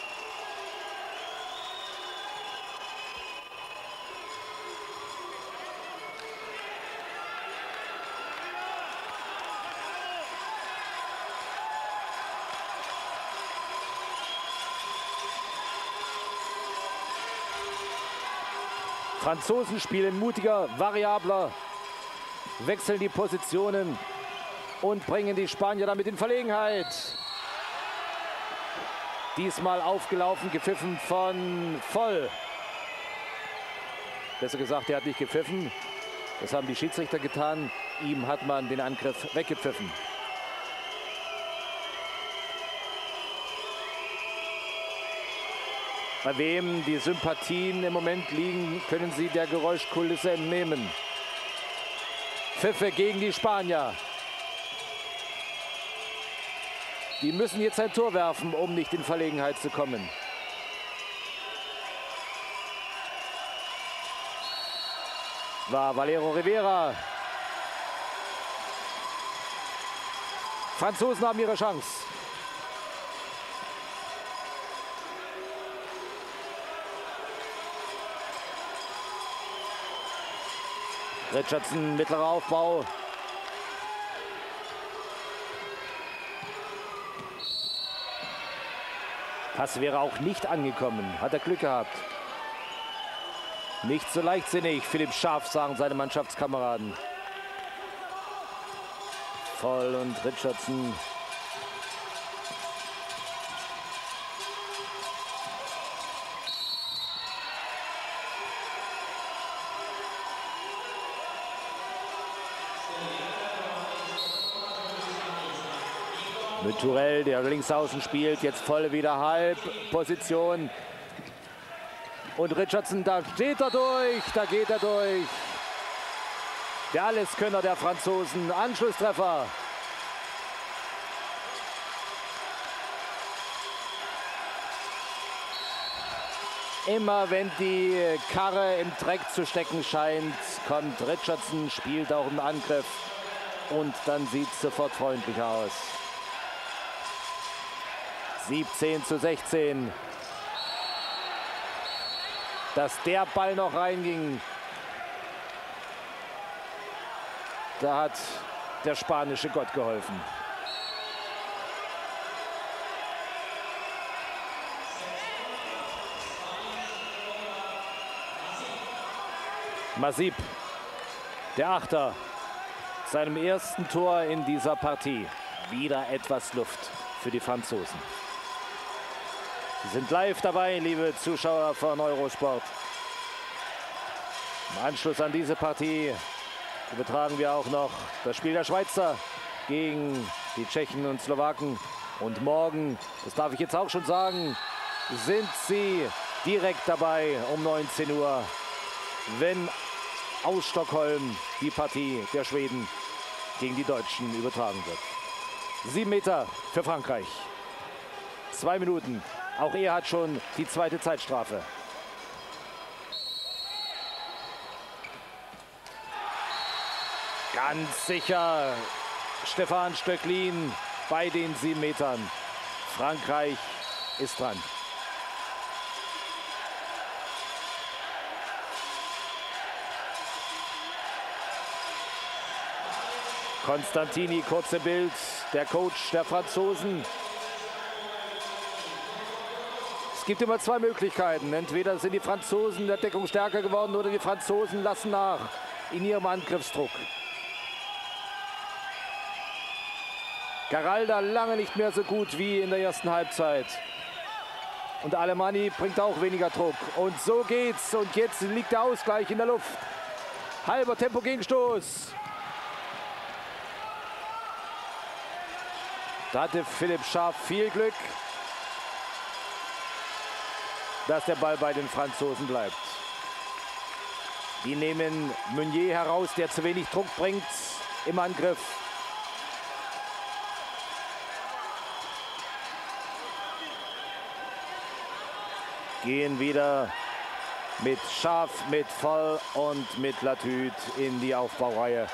Franzosen spielen mutiger, variabler, wechseln die Positionen und bringen die Spanier damit in Verlegenheit. Diesmal aufgelaufen, gepfiffen von Voll. Besser gesagt, er hat nicht gepfiffen. Das haben die Schiedsrichter getan. Ihm hat man den Angriff weggepfiffen. Bei wem die Sympathien im Moment liegen, können Sie der Geräuschkulisse entnehmen. Pfiffe gegen die Spanier. Die müssen jetzt ein Tor werfen, um nicht in Verlegenheit zu kommen. War Valero Rivera. Franzosen haben ihre Chance. Richardson, mittlerer Aufbau. Pass wäre auch nicht angekommen. Hat er Glück gehabt. Nicht so leichtsinnig, Philipp Schaaf, sagen seine Mannschaftskameraden. Voll und Richardson. Mit Tourelle, der links außen spielt, jetzt voll wieder Halbposition. Und Richardson, da steht er durch, da geht er durch. Der Alleskönner der Franzosen, Anschlusstreffer. Immer wenn die Karre im Dreck zu stecken scheint, kommt Richardson, spielt auch im Angriff und dann sieht es sofort freundlicher aus. 17:16. Dass der Ball noch reinging, da hat der spanische Gott geholfen. Masip, der Achter, seinem ersten Tor in dieser Partie. Wieder etwas Luft für die Franzosen. Sie sind live dabei, liebe Zuschauer von Eurosport. Im Anschluss an diese Partie übertragen wir auch noch das Spiel der Schweizer gegen die Tschechen und Slowaken. Und morgen, das darf ich jetzt auch schon sagen, sind sie direkt dabei um 19 Uhr, wenn aus Stockholm die Partie der Schweden gegen die Deutschen übertragen wird. 7 Meter für Frankreich. 2 Minuten. Auch er hat schon die zweite Zeitstrafe. Ganz sicher Stefan Stöcklin bei den 7 Metern. Frankreich ist dran. Constantini, kurze Bild, der Coach der Franzosen. Es gibt immer 2 Möglichkeiten. Entweder sind die Franzosen in der Deckung stärker geworden oder die Franzosen lassen nach in ihrem Angriffsdruck. Garalda lange nicht mehr so gut wie in der ersten Halbzeit. Und Alemanni bringt auch weniger Druck. Und so geht's. Und jetzt liegt der Ausgleich in der Luft. Halber Tempo-Gegenstoß. Da hatte Philipp Scharf viel Glück, dass der Ball bei den Franzosen bleibt. Die nehmen Meunier heraus, der zu wenig Druck bringt im Angriff. Gehen wieder mit Scharf, mit Voll und mit Latüt in die Aufbaureihe.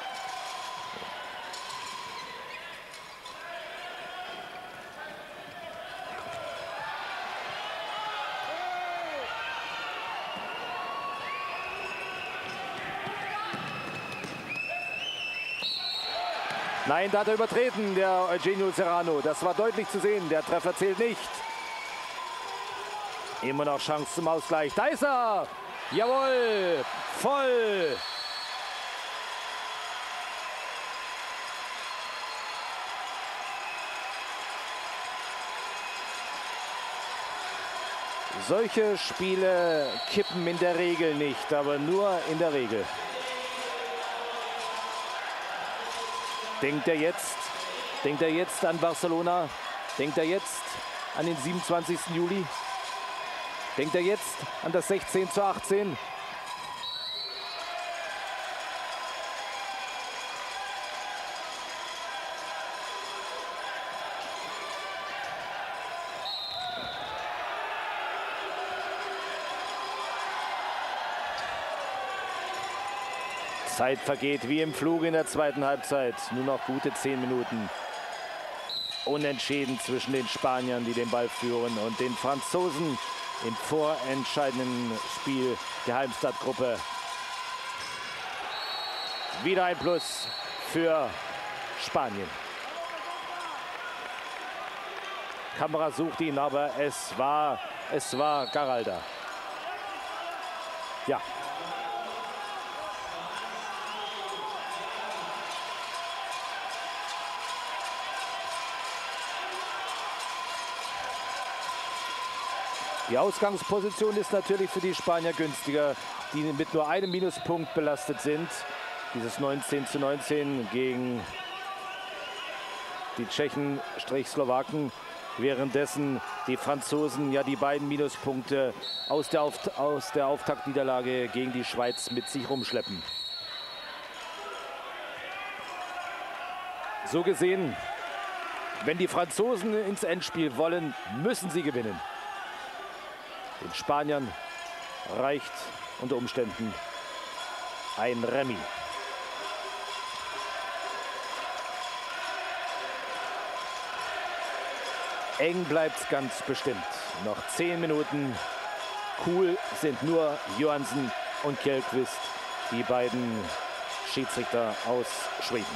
Nein, da hat er übertreten, der Eugenio Serrano. Das war deutlich zu sehen. Der Treffer zählt nicht. Immer noch Chance zum Ausgleich. Da ist er! Jawohl! Voll! Solche Spiele kippen in der Regel nicht, aber nur in der Regel. Denkt er jetzt an Barcelona? Denkt er jetzt an den 27. Juli? Denkt er jetzt an das 16:18? Zeit vergeht wie im Flug in der zweiten Halbzeit. Nur noch gute 10 Minuten. Unentschieden zwischen den Spaniern, die den Ball führen, und den Franzosen im vorentscheidenden Spiel der Halmstad-Gruppe. Wieder ein Plus für Spanien. Kamera sucht ihn, aber es war Garalda. Ja. Die Ausgangsposition ist natürlich für die Spanier günstiger, die mit nur einem Minuspunkt belastet sind. Dieses 19:19 gegen die Tschechen/Slowaken. Währenddessen die Franzosen ja die beiden Minuspunkte aus der Auftaktniederlage gegen die Schweiz mit sich rumschleppen. So gesehen, wenn die Franzosen ins Endspiel wollen, müssen sie gewinnen. Den Spaniern reicht unter Umständen ein Remis. Eng bleibt es ganz bestimmt. Noch 10 Minuten. Cool sind nur Johansen und Kjellqvist, die beiden Schiedsrichter aus Schweden.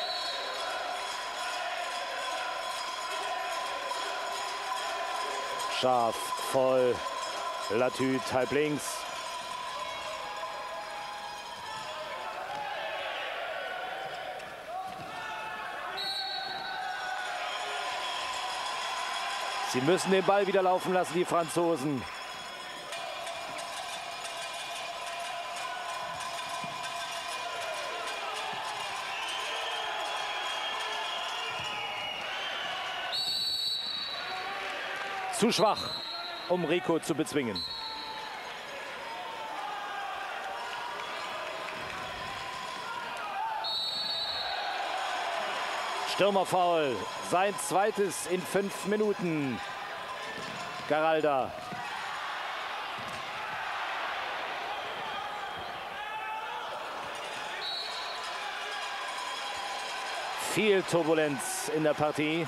Scharf, voll, Latüt halb links. Sie müssen den Ball wieder laufen lassen, die Franzosen. Zu schwach, um Rico zu bezwingen. Stürmerfoul, sein zweites in 5 Minuten. Garalda. Viel Turbulenz in der Partie.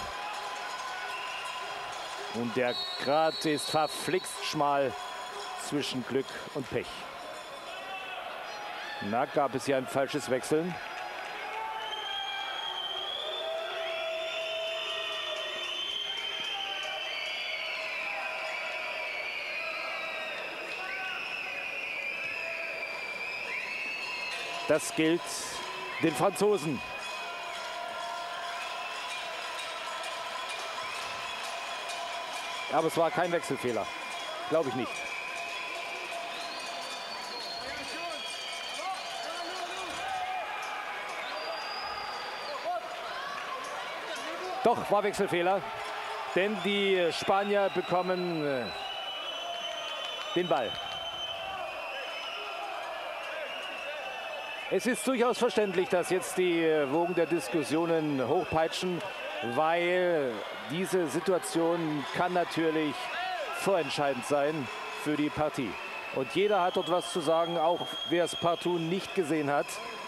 Und der Grat ist verflixt schmal zwischen Glück und Pech. Na, gab es hier ein falsches Wechseln? Das gilt den Franzosen. Aber es war kein Wechselfehler. Glaube ich nicht. Doch, war Wechselfehler. Denn die Spanier bekommen den Ball. Es ist durchaus verständlich, dass jetzt die Wogen der Diskussionen hochpeitschen, weil diese Situation kann natürlich vorentscheidend sein für die Partie. Und jeder hat dort was zu sagen, auch wer es partout nicht gesehen hat.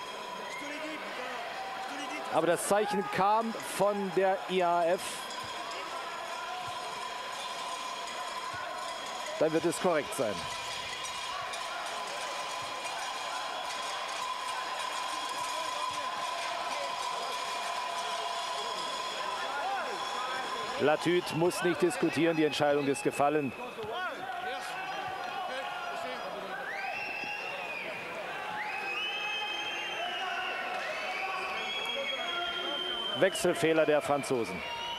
Aber das Zeichen kam von der IAAF. Dann wird es korrekt sein. Latüt muss nicht diskutieren, die Entscheidung ist gefallen. Wechselfehler der Franzosen.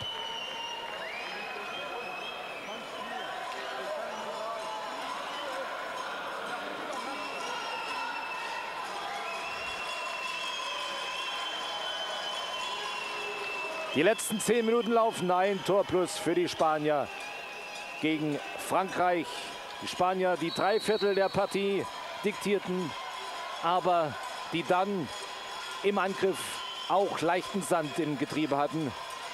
Die letzten 10 Minuten laufen. Ein Tor plus für die Spanier gegen Frankreich. Die Spanier, die 3/4 der Partie diktierten, aber die dann im Angriff auch leichten Sand im Getriebe hatten.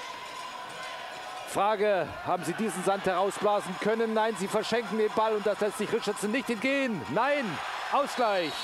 Frage, haben sie diesen Sand herausblasen können? Nein, sie verschenken den Ball und das lässt sich Richardson nicht entgehen. Nein, Ausgleich.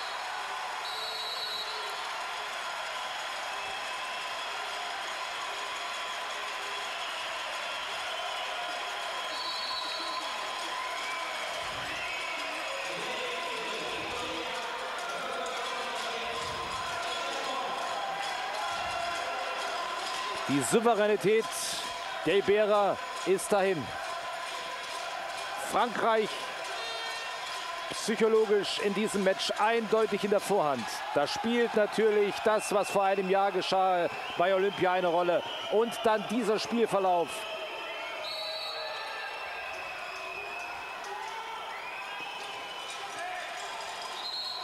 Die Souveränität der Iberer ist dahin. Frankreich psychologisch in diesem Match eindeutig in der Vorhand. Da spielt natürlich das, was vor einem Jahr geschah bei Olympia, eine Rolle. Und dann dieser Spielverlauf.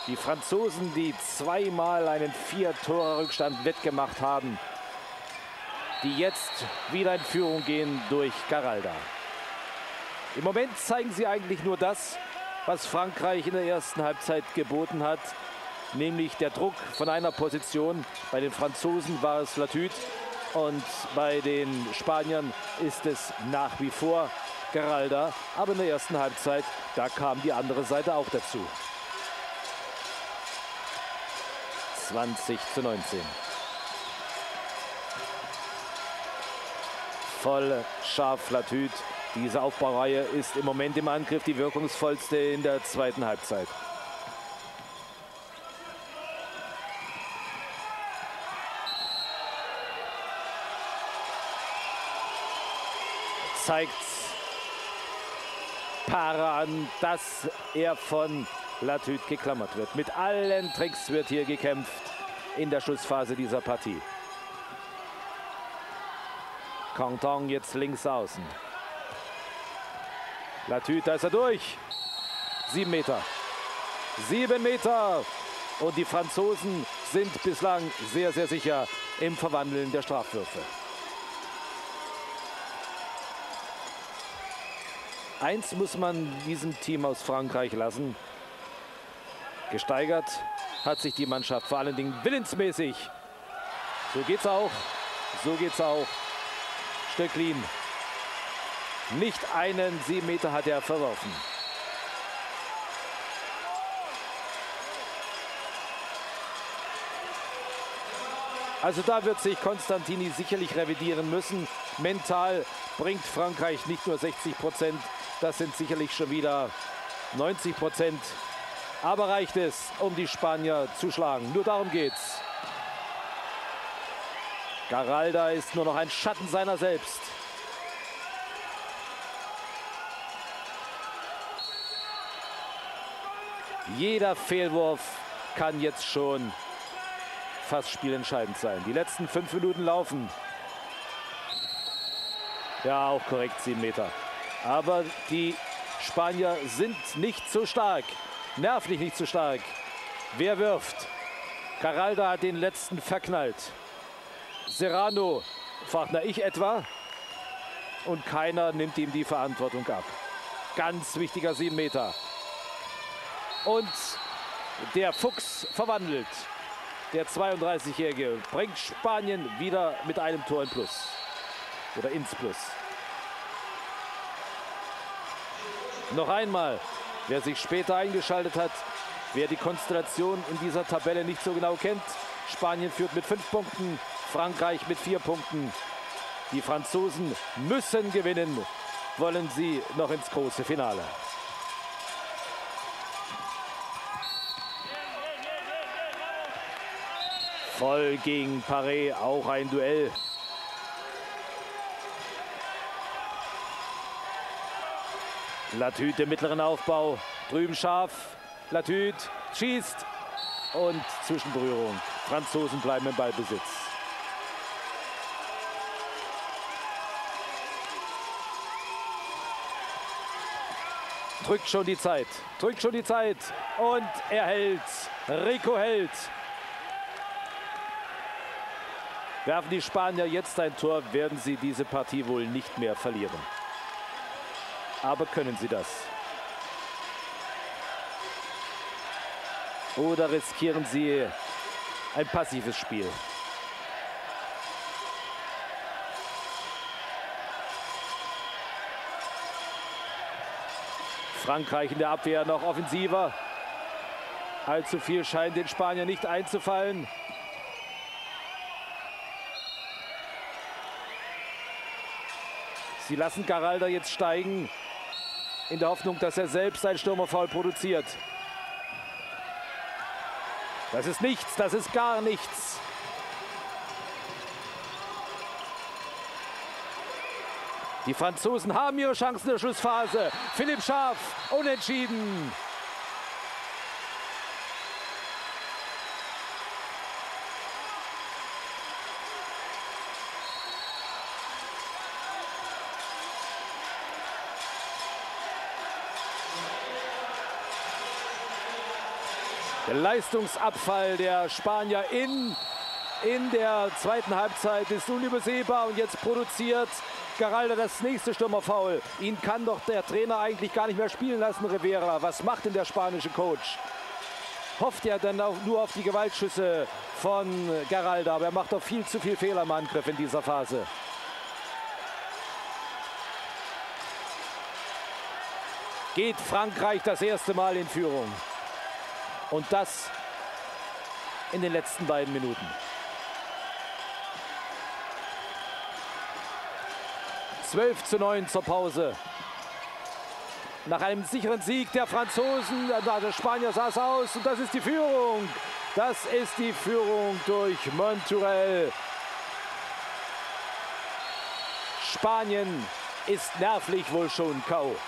Die Franzosen, die zweimal einen 4-Tore-Rückstand wettgemacht haben, die jetzt wieder in Führung gehen durch Garalda. Im Moment zeigen sie eigentlich nur das, was Frankreich in der ersten Halbzeit geboten hat, nämlich der Druck von einer Position. Bei den Franzosen war es Latüt und bei den Spaniern ist es nach wie vor Garalda. Aber in der ersten Halbzeit, da kam die andere Seite auch dazu. 20:19. Voll scharf Latüt. Diese Aufbaureihe ist im Moment im Angriff die wirkungsvollste in der zweiten Halbzeit. Zeigt Para an, dass er von Latüt geklammert wird. Mit allen Tricks wird hier gekämpft in der Schlussphase dieser Partie. Canton jetzt links außen. Latüt, da ist er durch. 7 Meter. 7 Meter. Und die Franzosen sind bislang sehr, sehr sicher im Verwandeln der Strafwürfe. Eins muss man diesem Team aus Frankreich lassen. Gesteigert hat sich die Mannschaft vor allen Dingen willensmäßig. So geht's auch. So geht's auch. Stöcklin. Nicht einen 7 Meter hat er verworfen. Also da wird sich Constantini sicherlich revidieren müssen. Mental bringt Frankreich nicht nur 60%, das sind sicherlich schon wieder 90%. Aber reicht es, um die Spanier zu schlagen? Nur darum geht's. Garalda ist nur noch ein Schatten seiner selbst. Jeder Fehlwurf kann jetzt schon fast spielentscheidend sein. Die letzten 5 Minuten laufen. Ja, auch korrekt, 7 Meter. Aber die Spanier sind nicht so stark. Nervlich nicht so stark. Wer wirft? Garalda hat den letzten verknallt. Serrano fragt, na ich etwa? Und keiner nimmt ihm die Verantwortung ab. Ganz wichtiger 7 Meter. Und der Fuchs verwandelt. Der 32-Jährige bringt Spanien wieder mit einem Tor in Plus. Oder ins Plus. Noch einmal, wer sich später eingeschaltet hat, wer die Konstellation in dieser Tabelle nicht so genau kennt. Spanien führt mit 5 Punkten, Frankreich mit 4 Punkten. Die Franzosen müssen gewinnen, wollen sie noch ins große Finale. Voll gegen Paré, auch ein Duell. Latüt im mittleren Aufbau, drüben scharf. Latüt schießt und Zwischenberührung. Franzosen bleiben im Ballbesitz. Drückt schon die Zeit, drückt schon die Zeit und er hält. Rico hält. Werfen die Spanier jetzt ein Tor, werden sie diese Partie wohl nicht mehr verlieren. Aber können sie das? Oder riskieren sie ein passives Spiel? Frankreich in der Abwehr noch offensiver. Allzu viel scheint den Spaniern nicht einzufallen. Sie lassen Garalda jetzt steigen, in der Hoffnung, dass er selbst ein Stürmerfoul produziert. Das ist nichts, das ist gar nichts. Die Franzosen haben ihre Chancen in der Schlussphase. Philipp Schaaf, unentschieden. Der Leistungsabfall der Spanier in der zweiten Halbzeit ist unübersehbar und jetzt produziert Garalda das nächste Stürmerfoul. Ihn kann doch der Trainer eigentlich gar nicht mehr spielen lassen, Rivera. Was macht denn der spanische Coach? Hofft er dann auch nur auf die Gewaltschüsse von Garalda, aber er macht doch viel zu viel Fehler im Angriff in dieser Phase. Geht Frankreich das erste Mal in Führung. Und das in den letzten beiden Minuten. 12:9 zur Pause. Nach einem sicheren Sieg der Franzosen, der Spanier sah es aus und das ist die Führung. Das ist die Führung durch Montiel. Spanien ist nervlich wohl schon K.O.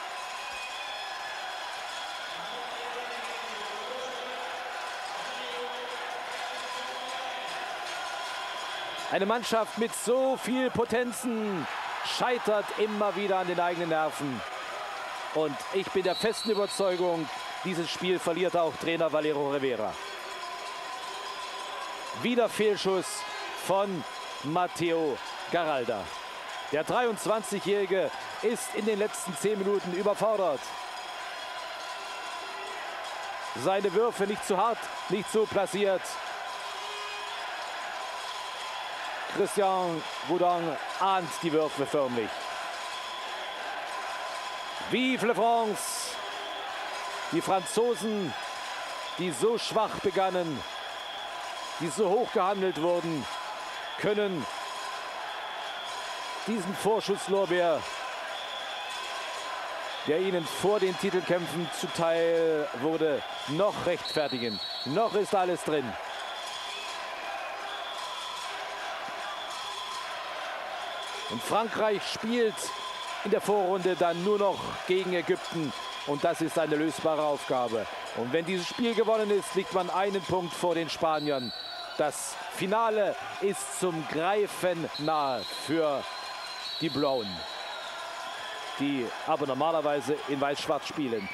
Eine Mannschaft mit so viel Potenzen scheitert immer wieder an den eigenen Nerven. Und ich bin der festen Überzeugung, dieses Spiel verliert auch Trainer Valero Rivera. Wieder Fehlschuss von Matteo Garalda. Der 23-Jährige ist in den letzten 10 Minuten überfordert. Seine Würfe nicht zu hart, nicht so platziert. Christian Boudin ahnt die Würfe förmlich. Vive la France! Die Franzosen, die so schwach begannen, die so hoch gehandelt wurden, können diesen Vorschusslorbeer, der ihnen vor den Titelkämpfen zuteil wurde, noch rechtfertigen. Noch ist alles drin. Und Frankreich spielt in der Vorrunde dann nur noch gegen Ägypten. Und das ist eine lösbare Aufgabe. Und wenn dieses Spiel gewonnen ist, liegt man einen Punkt vor den Spaniern. Das Finale ist zum Greifen nahe für die Blauen, die aber normalerweise in Weiß-Schwarz spielen.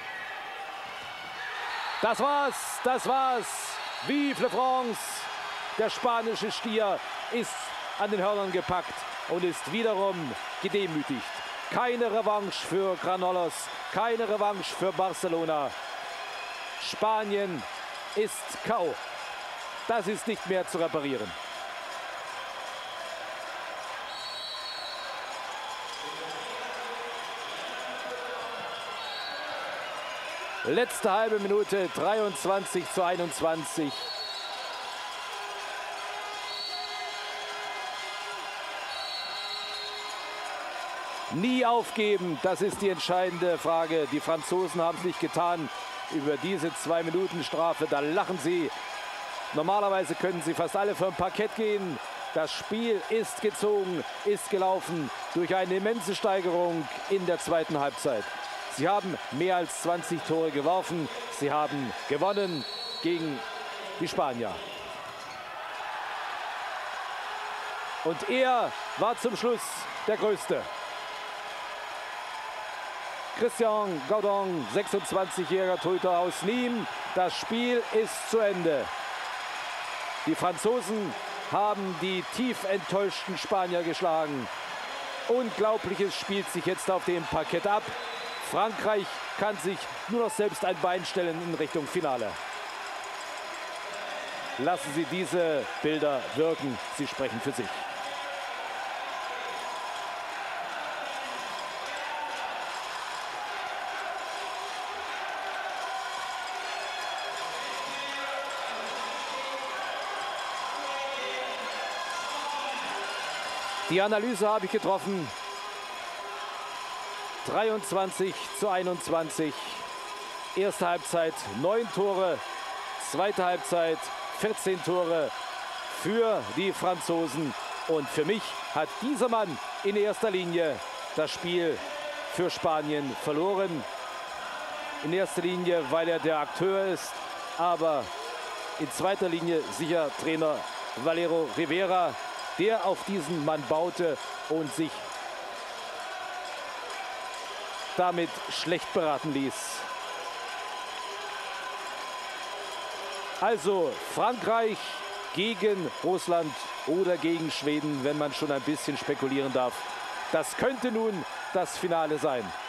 Das war's, das war's. Vive la France! Der spanische Stier ist an den Hörnern gepackt und ist wiederum gedemütigt. Keine Revanche für Granollers, keine Revanche für Barcelona. Spanien ist K.O. Das ist nicht mehr zu reparieren. Letzte halbe Minute, 23:21. Nie aufgeben, das ist die entscheidende Frage. Die Franzosen haben es nicht getan. Über diese 2-Minuten-Strafe, da lachen sie. Normalerweise können sie fast alle vom Parkett gehen. Das Spiel ist gezogen, ist gelaufen durch eine immense Steigerung in der zweiten Halbzeit. Sie haben mehr als 20 Tore geworfen. Sie haben gewonnen gegen die Spanier. Und er war zum Schluss der Größte. Christian Boudin, 26-jähriger Torhüter aus Nîmes. Das Spiel ist zu Ende. Die Franzosen haben die tief enttäuschten Spanier geschlagen. Unglaubliches spielt sich jetzt auf dem Parkett ab. Frankreich kann sich nur noch selbst ein Bein stellen in Richtung Finale. Lassen Sie diese Bilder wirken. Sie sprechen für sich. Die Analyse habe ich getroffen. 23:21. Erste Halbzeit 9 Tore. Zweite Halbzeit 14 Tore für die Franzosen. Und für mich hat dieser Mann in erster Linie das Spiel für Spanien verloren. In erster Linie, weil er der Akteur ist. Aber in zweiter Linie sicher Trainer Valero Rivera, der auf diesen Mann baute und sich damit schlecht beraten ließ. Also Frankreich gegen Russland oder gegen Schweden, wenn man schon ein bisschen spekulieren darf. Das könnte nun das Finale sein.